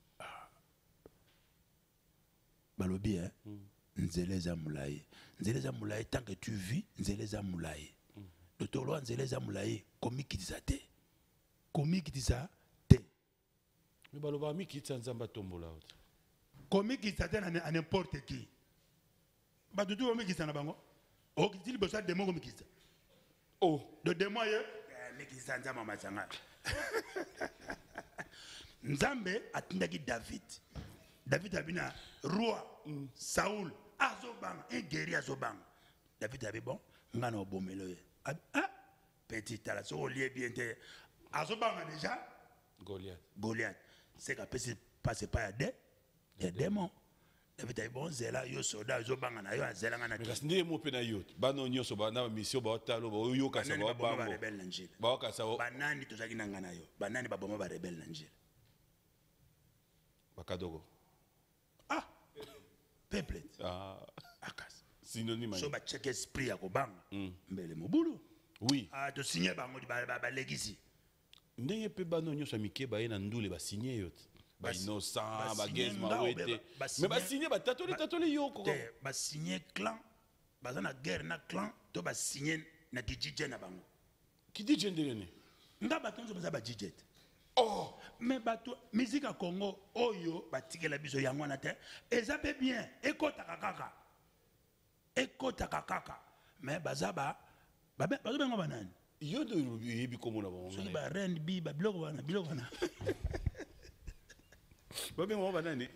Balobi hein. Nzeleza moulaye. Nzeleza moulaye tant que tu vis, nzeleza moulaye. Docteur Loa nzeleza moulaye komi kitizate. Komi kitisa te. Mais baloba mi kitisa nzamba tombola. Komi kitizate à n'importe qui. Ba dudu komi kitisa na bango. O kitili bosa demo komi kitisa. Oh, de demo ye mi kitisa nzamba machanga. Nzambe atindaki David. David abina roi Saoul azobang un guerrier azobang. David abi bon ngana obomelo ye. Ah petit tala so lié bien te azobang déjà Goliath. C'est qu'à passer pas des démons. David abi bon zela yo soda azobang na yo azela ngana. Mais ndé mo pe na yo. Bano nyoso ba na mission ba talo ba yo ka sa ba bango. Ba ka sa banani tozaki na ngana yo. Banani ba boma ba rebelle na njila. Bakadogo. Ah, peuple. Ah, akas. Synonyme. So ba check esprit ya kobanga. Mbele mobulu. Oui. Ah, to signer bango di ba legisi. Ndenge pe bano nyoso mikeba ye na ndule ba signer yo. Ba innocent, ba gezma wete. Mais ba signer ba tatoli yo ko. Ba signer clan. Ba na guerre na clan, to ba signer na DJ na bango. Qui dit gender ne? Ndaba tonzo ba DJ. Oh, mais bato musique à Congo oyo batike la biso yango na te ezabe bien ekota kaka mais bazaba bazo bengo banani yo de yebi komo na bango so ba R&B ba biloko wana ba bengo banani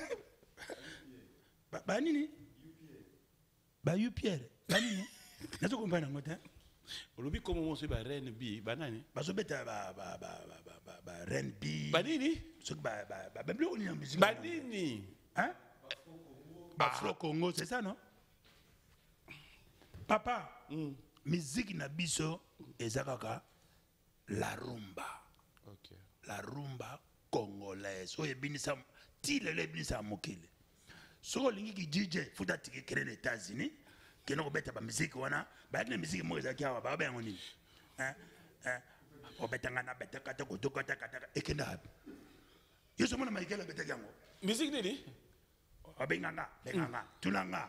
ba nini ba Pierre ba nini nazo comprendre ngote olobi komo mo so ba R&B banani bazo beta ba R&B banini so ba biloko ni musique banini hein Afro Congo c'est ça non papa musique na biso ezakaka la rumba. OK. La rumba congolaise oyo ebinisa tilelo ebinisa mokili soko olingi ki DJ futa tiki kere na États-Unis kena kobeta ba musique wana bayaki na musique moko ezalaki awa bayoba yango nini obetanga na betakata kotokata ekenda hapi yo somona Michael abetaki yango musique nini abenganga tunanga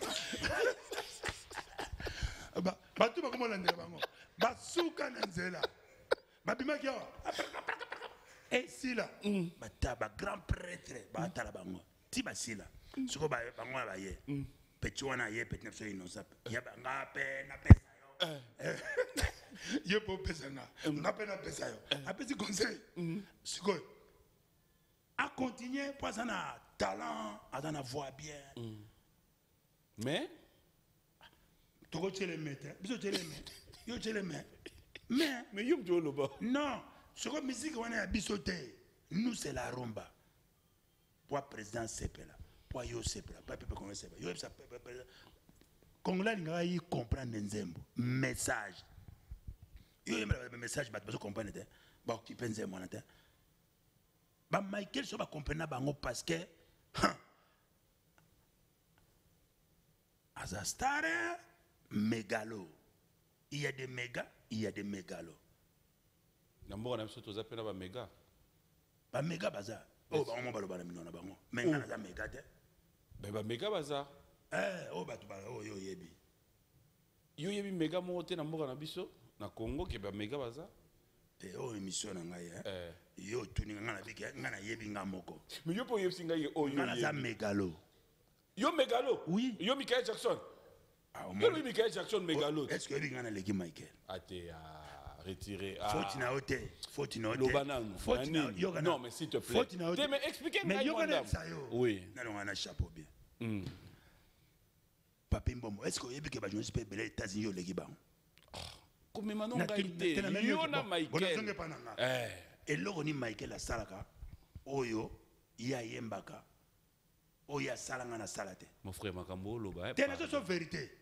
batu bakomona ndela bango basuka na nzela babimaki awa esila bataba grand prêtre batala bango ti basila soko bango baye petit wana ye petit na so innocent ya banga pe na pesa yo ye po pesa nga pe na pesa yo apesi conseil siko a continuer pour ça na talent à na voix bien mais toko tele mete biso tele mete yo tele mete mais yum jo lo ba non soko musique wana ya biso te nous c'est la rumba pour président Sepela pour yo Sepela pas peuple congolais Sepela yo ça congolais nga y comprendre nzembo message yo yemela message ba comprendre te ba occuper nzembo na te ba Michael so ba comprendre bango parce que Azastar mégalo il y a des mégas il y a des mégalos Nambo na biso toza pena ba méga baza Oh, bah, on va le balayer na bango. Mais on a la méga te. Ben ba méga baza. Oh, bah, tu vas, oh, yo, yebi. Yo yebi méga monte na mboka na biso na Congo ke ba méga baza. Oh, émission na ngai, yo, tu n'as pas dit que ngana yebi ngamoko. Mais yo po yebsi ngai o yo. Ngana za mégalo. Yo mégalo? Oui. Yo Michael Jackson. Ah, Yo Michael Jackson mégalo. Est-ce que yebi ngana leki Michael? Ate à retirer. Faut na hote. Faut na hote. Lobanang. Faut na yoga. Non, mais s'il te plaît. Faut na hote. Mais expliquez Mais yoga na ça yo. Oui. Na ngana chapeau bien. Papi Mbombo, est-ce que yebi ke ba journaliste pe belé États-Unis yo leki ba? Comme maintenant ngalité. Yo na Michael. Et loko ni Michael asalaka oyo ya yembaka oyo asalanga na salate. Mon frère Makambo loba. T'es la vérité.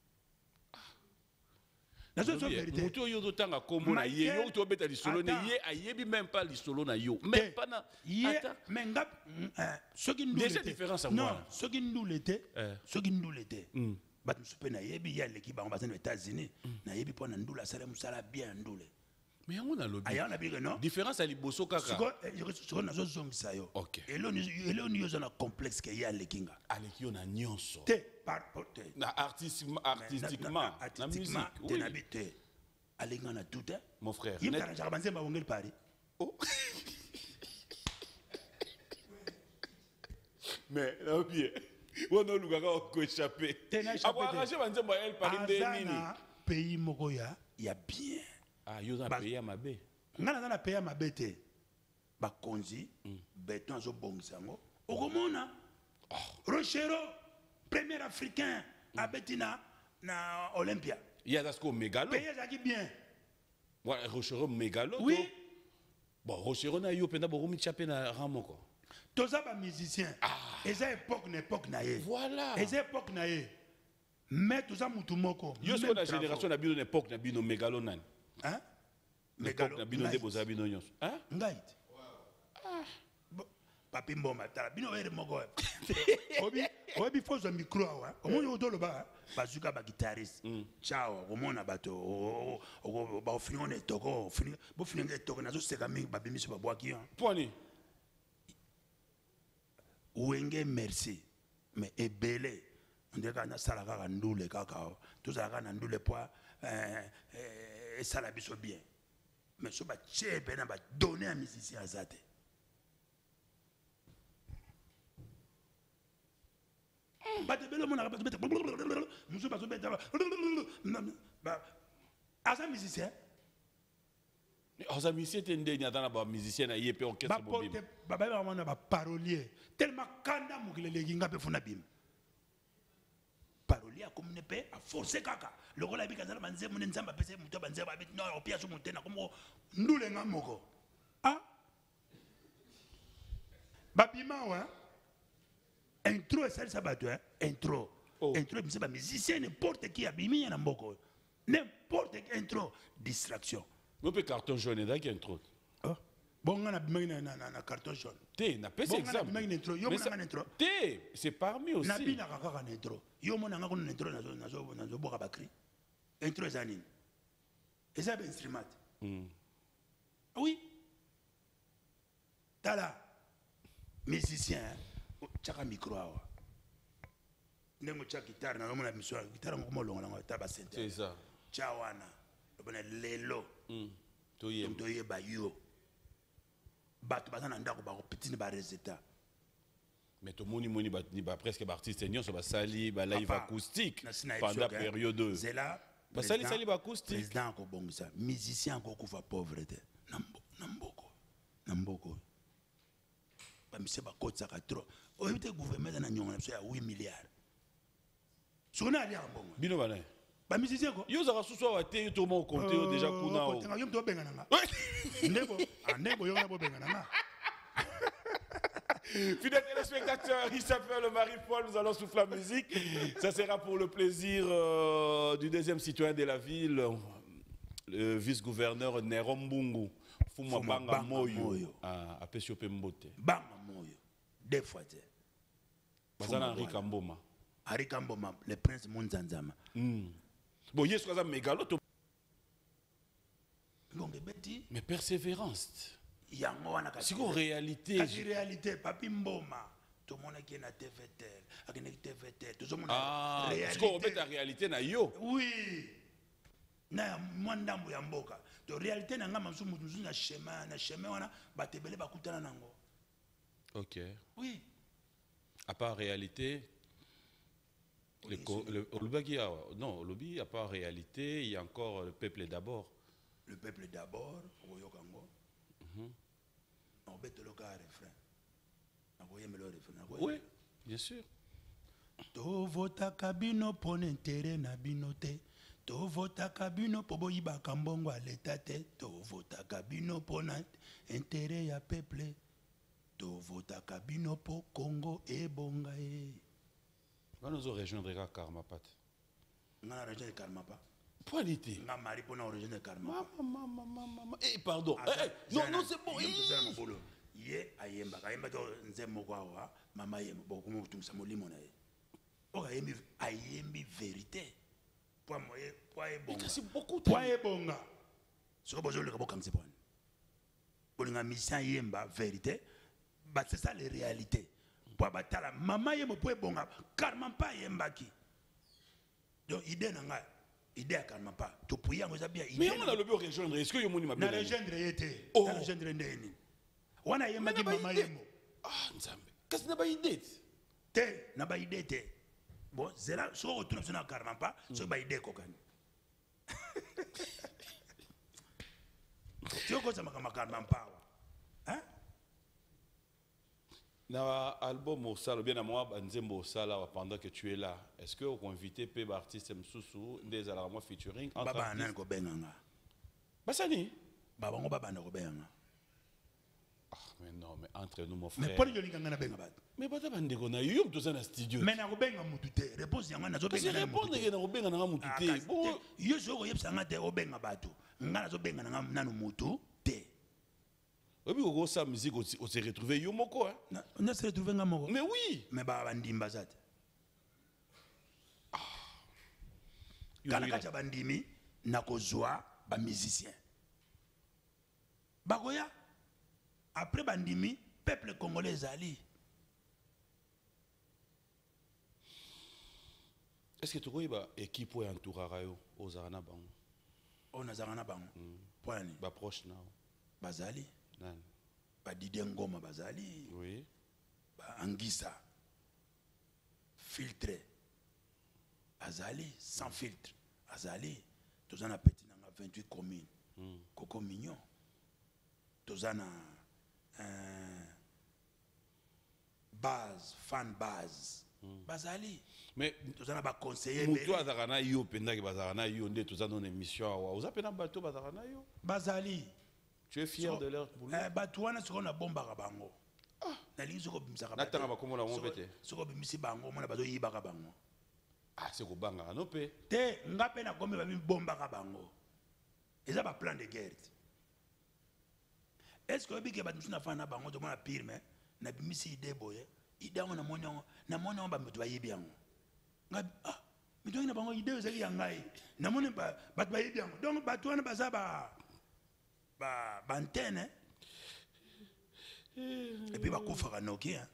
La vérité. Muto yo tanga kombo na ye yo to beta li solo ne ye ayebi même pas li solo na yo. Même pas na mais ngap ce qui nous déjà différence à moi. Non, ce qui nous l'était. Ce qui nous l'était. Bat msupe na yebi ya leki ba ngaba aux États-Unis. Na yebi po na ndula sala musala bien ndule. Mais on a lobby. Aya na biga non. Différence à liboso kaka. Siko na zo zongisa yo. OK. Elo ni yo na complexe ke ya lekinga. Aleki yo na nyonso. Te par te. Na artistiquement, na musique. Te na bité. Alinga na tout. Mon frère. Il na ja banze ba wongel pari. Oh. Mais na bien. On a lugaka ko échapper. Abo arranger banze ba el pari nde nini. Pays moko ya bien. Ah, yo na pays mabe. Ngana na pays mabe te. Ba konzi béton zo bongsango. Okomona. Rochero premier africain à Betina na Olympia. Il y a das ko mégalo. Pays zaki bien. Ouais, Rochero mégalo. Oui. Bon, Rochero na yo penda bo mi chapé na ramoko. Tous ça ba musicien. Et ça époque na ye. Voilà. Et ça époque na ye. Mais tout ça mutu moko. Yo so na génération na bino époque na bino mégalo nan. Hein? Mégalo na bino de boza bino nyos. Hein? Ngait. Papi Mboma tala bino ere moko. Obi fozo micro awa. Omonyo odolo ba bazuka ba guitariste. Ciao, omona bato ba ofini ne toko, ofini bo fini ne toko nazo seka mingi ba bimiso ba bwaki. Poni. Wenge merci. Mais ebele. On dirait qu'on a salaka ka ndule kaka. Tout ça ka ndule poa et ça la biso bien. Mais so ba chebe na ba donner à musicien azate. Ba te belo mona ba te muso ba so beta ba asa musicien. Asa musicien tende ni atana ba musicien na yepe orchestre bobim. Ba ba ba ba parolier. Tellement kanda mukile leginga pe funa bim. Parolier comme ne peut à forcer kaka le rôle abi kazala banze mun nzamba pese muto banze ba bet no opia so mutena comme ndule ngamoko ah babima wa intro ça sabato intro intro c'est pas musicien n'importe qui abimi na mboko n'importe quel intro distraction on peut carton jaune là qui intro bon on a bimina na carton jaune té na pese exemple té c'est parmi aussi na bina kaka na intro yo mona ngako na intro nazo boka bakri intro zanini eza ben instrument oui tala musicien chaka micro awa nengo cha guitare na mona miso guitare ngoko molonga na taba center c'est ça chawana bona lelo to ye ba yo bato bazana ndako ba petite ba résultat. Mais tout le monde ba presque artiste nyonso ba sali ba live acoustique pendant période 2. C'est là ba sali ba acoustique. Président ko bongisa, musicien ko kufa pauvreté. Namboko. Ba mise ba kotsa ka trop. O yite gouvernement na nyonga na 8 milliards. Sona ali ambongo. Bino bana. Ba musicien ko. Yo za suso wa te to mo compter déjà kuna o. Yo mto benga nanga. Ndebo yo na bo benga nanga. Fidèles téléspectateurs, il s'appelle Marie-Paul, nous allons souffler la musique. Ça sera pour le plaisir du deuxième citoyen de la ville, le vice-gouverneur Nerombungu. Fuma Banga Moyo. À Pessiope Mbote. Banga Moyo. Deux fois. Bazana Henri Kamboma. Henri Kamboma, le prince Munzanzama. Bon, il y a un mégalo. Mais persévérance. yango wana C'est en réalité. kasi réalité papi mboma tomonaki na TVTL akendeki TVTL tozomona Ah, parce qu'on remet la réalité na yo. oui na mwa ndambo ya mboka to réalité na nga masu mutu na chemin wana batebele bakutana nango. Ok. Oui. À part réalité, non, au lobby, à part réalité, il y a encore le peuple d'abord. Le peuple d'abord, oyokango. On bête le cas refrain. Oui, bien sûr. To vota kabino pon intérêt na binote. To vota kabino po boyiba kambongo à l'état te. To vota kabino pon intérêt ya peuple. To vota kabino po Congo et Bongae. On nous rejoindra Karmapat. On a rejoint Karmapa. Pour l'été. On a marié pour nous rejoindre Karmapa. Maman. Eh, pardon. Non, c'est bon. Ye ayemba kayemba to nze mokwawa mama yemba bokumu kutumisa molimo na ye. Oka ayembi vérité. Pour moye pour ebonga. C'est beaucoup. Pour ebonga. So bozo le kabo kamse pon. Bolinga mission yemba vérité. Bah c'est ça les réalités. Pour batala mama yemba pour ebonga karma pa yemba ki. Donc idée nanga idée karma pa. To puya ngoza bien idée. Mais on a le bureau rejoindre. Est-ce que yo moni na mabele? rejoindre yete. Oh. Na rejoindre ndeni. Wana yemba ki mama yembo. Ah, nzambe. Qu'est-ce n'a pas idée? Te na ba idée te. Bon, zela so retourne sur na karma pa, so ba idée kokani. Tu ko sama kama karma pa. Hein? Na album au sala bien à moi nzembo au sala pendant que tu es là. Est-ce que vous invitez peu artistes msusu des alarmes featuring entre Baba artistes? nan ko benganga. Basani. Baba ngo baba na ko benganga. Ah, mais non, mais entre nous mon Mais frère. pour yoli nganga na benga bat. Mais bata bande ko na yo to na studio. Mais na ko benga mutu te. Réponse yanga na zo Parce benga. que répondre que na ko benga na mutu te. Bon, yo zo ko yebsa ngate o benga batu. Ngana zo benga na nanu mutu te. oui, au sa musique on s'est retrouvé yo moko hein. On se retrouvé ngamoko. Mais oui. Mais baba ndimba zate. Yo, Kana yo, kacha bandimi na kozwa ba musicien. Bakoya après bandimi peuple congolais ali. Est-ce que tu vois ba équipe ou entourera yo aux arana bango? On a zangana bango. Poani Ba proche na. bazali Nan. ba Didier Ngoma bazali Oui. ba Angisa filtré azali sans filtre azali tozana petit nanga 28 communes. Coco Mignon tozana base fan base bazali Mais tozana ba conseiller mutu azarana yo penda ke bazarana yo nde to za dans émission wa. Oza pena bato bazarana yo. bazali. Tu es fier de leur boulot? Bato wana soko na bombaka bango. Nalingi soko bimisaka Na tanga bakomona ngo pete. soko bimisi bango mona bazo yibaka bango. Ah, c'est ko banga no pe. Te nga pe na komi ba bombaka bango. Eza ba plan de guerre. Est-ce que bike bato na fana bango to mona pire mais na bimisi ide boye. Ide ngo na mona ba mutu ba yibi yango. Nga mutu na bango ide ezali yangai. Na mona ba bato ba yibi yango. Donc bato wana baza ba antenne et puis bakufaka noki hein.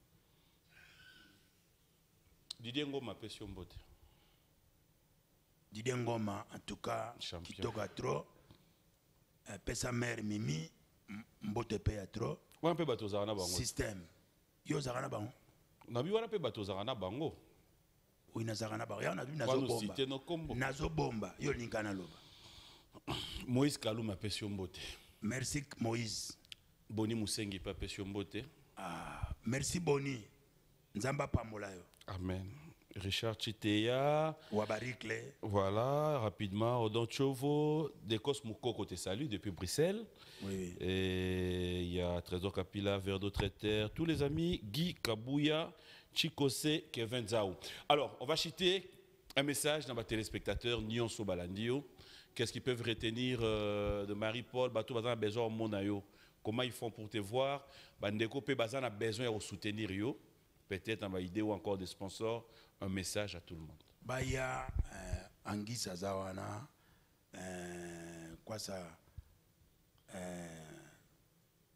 Didier Ngoma pesi mbote. Didier Ngoma en tout cas Champion. kitoka trop pesa mère mimi mbote pe ya trop Wana pe bato zana bango. système yo zakana bango Na bi wana pe bato zana bango. oui na zakana bango ya na bi Wana cité no kombo. nazo bomba yo linkana loba. Moïse Kaluma pesi mbote. Merci Moïse. Boni Musengi pa pesi mbote. Merci Boni nzamba pamola yo Amen. Richard Chiteya. wabarikle. Voilà, rapidement. Odon Chovo, Dekos Moukoko te salue depuis Bruxelles. Oui. Et il y a Trésor Kapila, Verdo Traiter, tous les amis, Guy Kabouya, Chikose, Kevin Zao. Alors, on va citer un message dans ma téléspectateur, Nyon Sobalandio. Qu'est-ce qu'ils peuvent retenir de Marie-Paul, Bato Bazan a besoin de Monayo. Comment ils font pour te voir? Bandeko Pe Bazan a besoin de soutenir yo. Peut-être dans idée ou encore des sponsors, un message à tout le monde. Baya Angisa Zawana quoi ça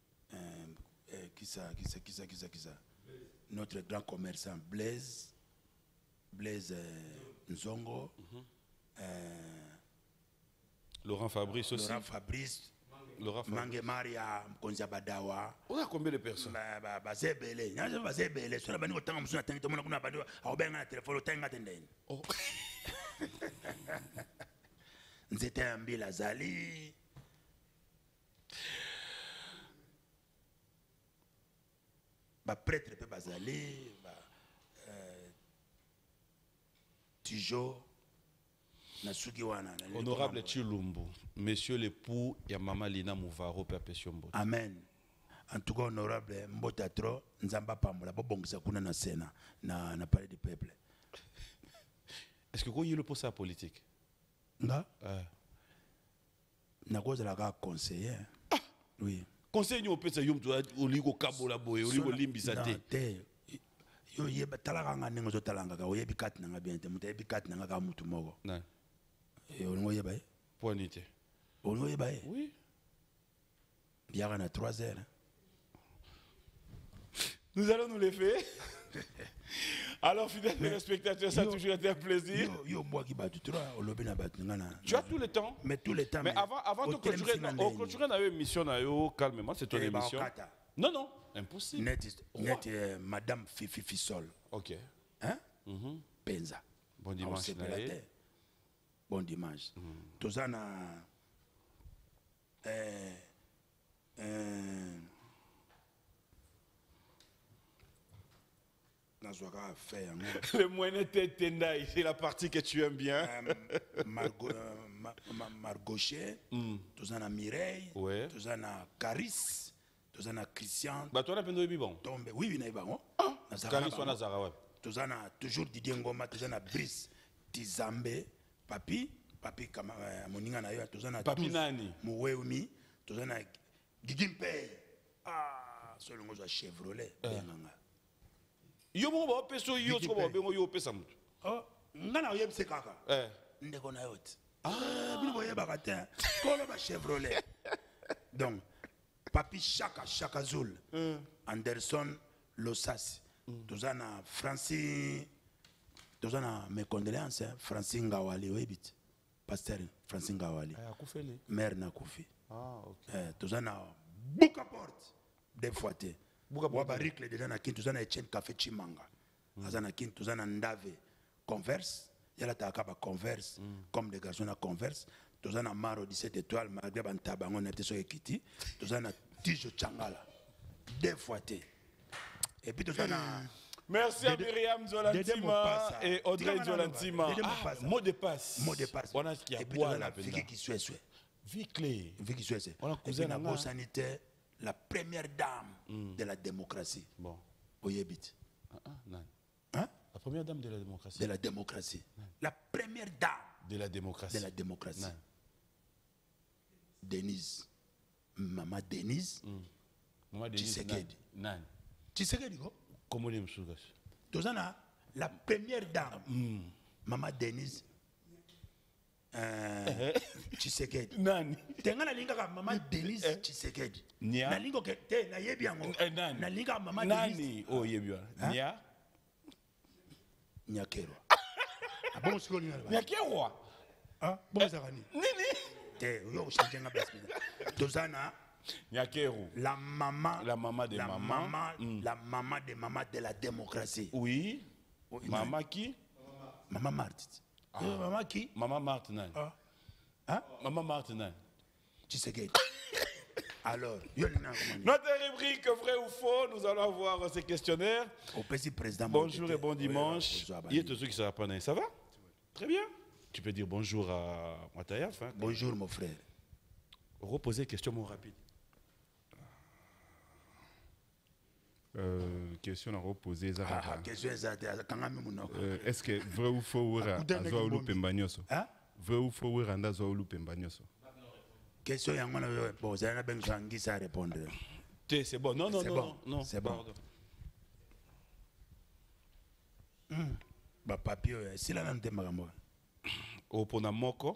Qui ça? Notre grand commerçant Blaise Nzongo. Laurent Fabrice aussi. Laurent Fabrice. Mange Maria Mkonza Badawa. On a combien de personnes? Bazebele. Nyaje bazebele. Sona bani otanga musuna tangi to mona kuna bani aobenga na telefone otanga tendeni. Oh. Nzete ambila zali. Ba prêtre pe bazali, ba Tijo. Honorable Chilumbu, monsieur l'époux ya Mama Lina Mouvaro Papa Siombo. Amen. En tout cas, honorable Mbotatro, Nzamba Pambola, Bobongsa Kuna na Sena, na Palais du Peuple. Est-ce que vous avez le poste à politique? Nga? Na cause de la conseiller. Oui. Conseiller nous peut se yum to oligo kabola boy, oligo limbisate. Yo yeba talaka nga ningo zo talanga ka oyebi kat na nga bien te mutebi kat na nga ka mutu moko. Non. Et on yeba e? Poinité. On yeba e? Oui. Il y a 3 heures. Nous allons nous les faire. Alors, fidèles téléspectateurs, ça a toujours été un plaisir. Tu as tout le temps. Mais tout le temps. Mais avant de clôturer notre émission, calmement, c'est ton émission. Non, non, impossible. Net Madame Fifi Fissol. Ok. Hein? Penza. Bon dimanche. Bon dimanche. Tozana. Le moyen tendai, c'est la partie que tu aimes bien. Margochet, Tozana Mireille, Tozana Caris, Tozana Christian. Bah, toi, on a peine de bon. Tombe, oui, oui, bon. Caris, on a Zara, ouais. Tozana toujours Didier Ngoma, Tozana Brice, Tizambe, Papi, Moninga na yo, Tozana Papi Nani, Mouweumi, Tozana Gigimpe. Ah, selon moi, Chevrolet, Benanga. Yo mo ba peso yo tso ba bengo yo pesa mutu. Oh, ngana oyebise kaka. Ndeko na yote. Bino boyeba kata. Kolo ba Chevrolet. Donc, Papi Chaka Zul, Anderson Losasi. Tozana Francis, tozana mes condoléances, Francis Ngawali oyebit. Pasteur Francis Ngawali. Akufeli. Mère na kufi. Ah, OK. Tozana Buka Porte des fois te. Wabarikle déjà na kin tozana Etienne Café Chimanga. Azana kin tozana Ndave Converse, yala takaba Converse comme des garçons na Converse. Tozana Maro 17 étoiles malgré bantaba on était sur Ekiti. Tozana Tijo Changala. Des fois te. Et puis tozana merci à Myriam Zolantima et Audrey Zolantima. Mot de passe. Mot de passe. On a ce qu'il y a boire la vie qui souhaite. Vie clé. Vie qui souhaite. On a cousin na sanitaire. La première dame de la démocratie. Bon. Oyebit. Non. Hein? La première dame de la démocratie. De la démocratie. La première dame. De la démocratie. De la démocratie. Denise. Maman Denise. Maman Denise. Tshisekedi. Non. Tshisekedi go? Comment on dit Tozana, la première dame. Maman Denise. Tshisekedi. Nani? Tengana linga ka Mama Denise Tshisekedi. Nia. Na lingo ke te na yebi yango. Nani? Na linga Mama Denise. Denise. Oh yebi wa. Nia. Nyakero. Abon siko linga. Nyakero. Ah, bon zakani. Nini? Te yo changer nga blasphème. Tozana Nyakero. la maman des mamans. La maman des mamans de la démocratie. Oui. Maman qui? Maman Marthe. Maman qui? Maman Marthe. Hein? Maman Marthe. Tshisekedi. Alors, notre rubrique vrai ou faux, nous allons voir ces questionnaires. Au président. Bonjour et bon dimanche. Il y a tous ceux qui se rappellent. Ça va? Très bien. Tu peux dire bonjour à Matayaf. Hein? Bonjour mon frère. Reposer question mon rapide. Question à reposer. Est-ce que vrai ou faux ou vrai ou faux ou randa zoulu pembanyoso? Question yango na bon ça na ben jangi ça répondre. C'est bon. Non. C'est bon. Ba papier si la nante magambo. Opona moko.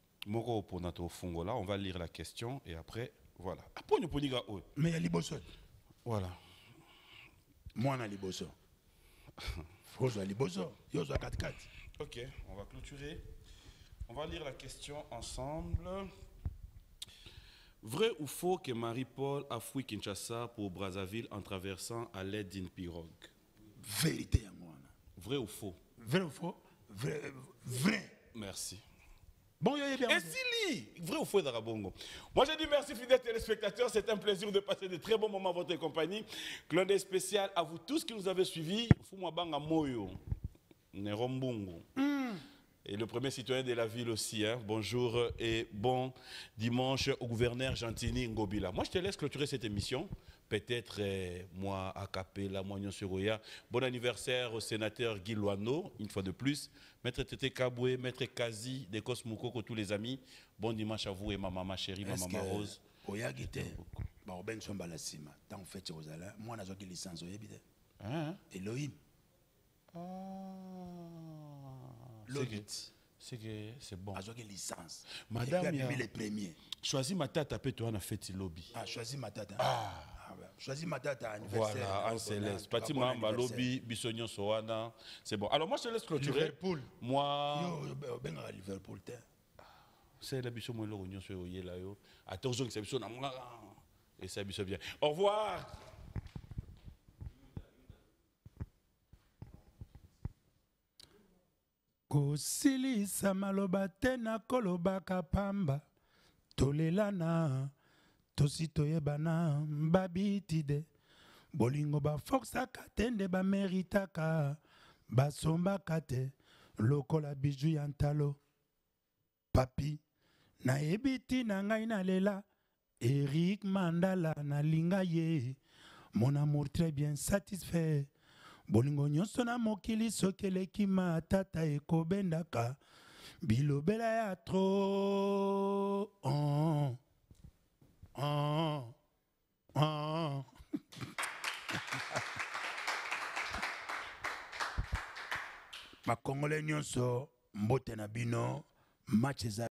Moko opona to fungo là, on va lire la question et après voilà. Aponyo poniga o. Mais ya liboso. Voilà. Moi, on a liboso. Faut liboso. Yo, 4-4. Ok, on va clôturer. On va lire la question ensemble. Vrai ou faux que Marie-Paul a fui Kinshasa pour Brazzaville en traversant à l'aide d'une pirogue? Vérité, moi. Vrai ou faux? Vrai ou faux? Vrai. Merci. Bon, yo, bien. Et Sili, vrai ou faux d'Arabongo? Moi, j'ai dit merci, fidèles téléspectateurs. C'est un plaisir de passer de très bons moments à votre compagnie. Clin d'œil spécial à vous tous qui nous avez suivis. Fumabanga Moyo, Nerombungo. Et le premier citoyen de la ville aussi. Hein. Bonjour et bon dimanche au gouverneur Gentini Ngobila. Moi, je te laisse clôturer cette émission. Peut-être moi, à Capella, moi, Nyonsuroya. Bon anniversaire au sénateur Guy Loano, une fois de plus. Maître Tété Kaboué, Maître Kazi, des Cosmokoko, tous les amis. Bon dimanche à vous et ma maman chérie, ma maman Rose. Oyagite, Baroben Sombalasima. Tant en fait, moi, je suis licence au Yébide. Elohim. C'est que c'est bon. J'ai une licence. Madame, il a mis les premiers. Choisis ma tata, après toi, on a fait le lobby. Ah, choisis ma tata. Choisis ma tata anniversaire. Voilà, en céleste. Patiment, ma lobby, Bissognon, Soana. C'est bon. Alors, moi, je te laisse clôturer. Liverpool. Moi. Yo, ben à Liverpool. C'est la Bissognon, moi, l'Union, c'est là. Attention, c'est Bissognon. Et c'est Bissognon bien. Au revoir. Kosilisa maloba tena kolobaka pamba tolelana tosi toyebana babitide bolingo bafoksaka te nde bameritaka basombaka te lokola biju ya ntalo papi nayebi ntina ngai nalela Eric Mandala nalinga ye mon amour très bien satisfait bolingo nyonso na mokili soki eleki matata ekobendaka bilobela ya tro bakongole nyonso mbote na bino match eza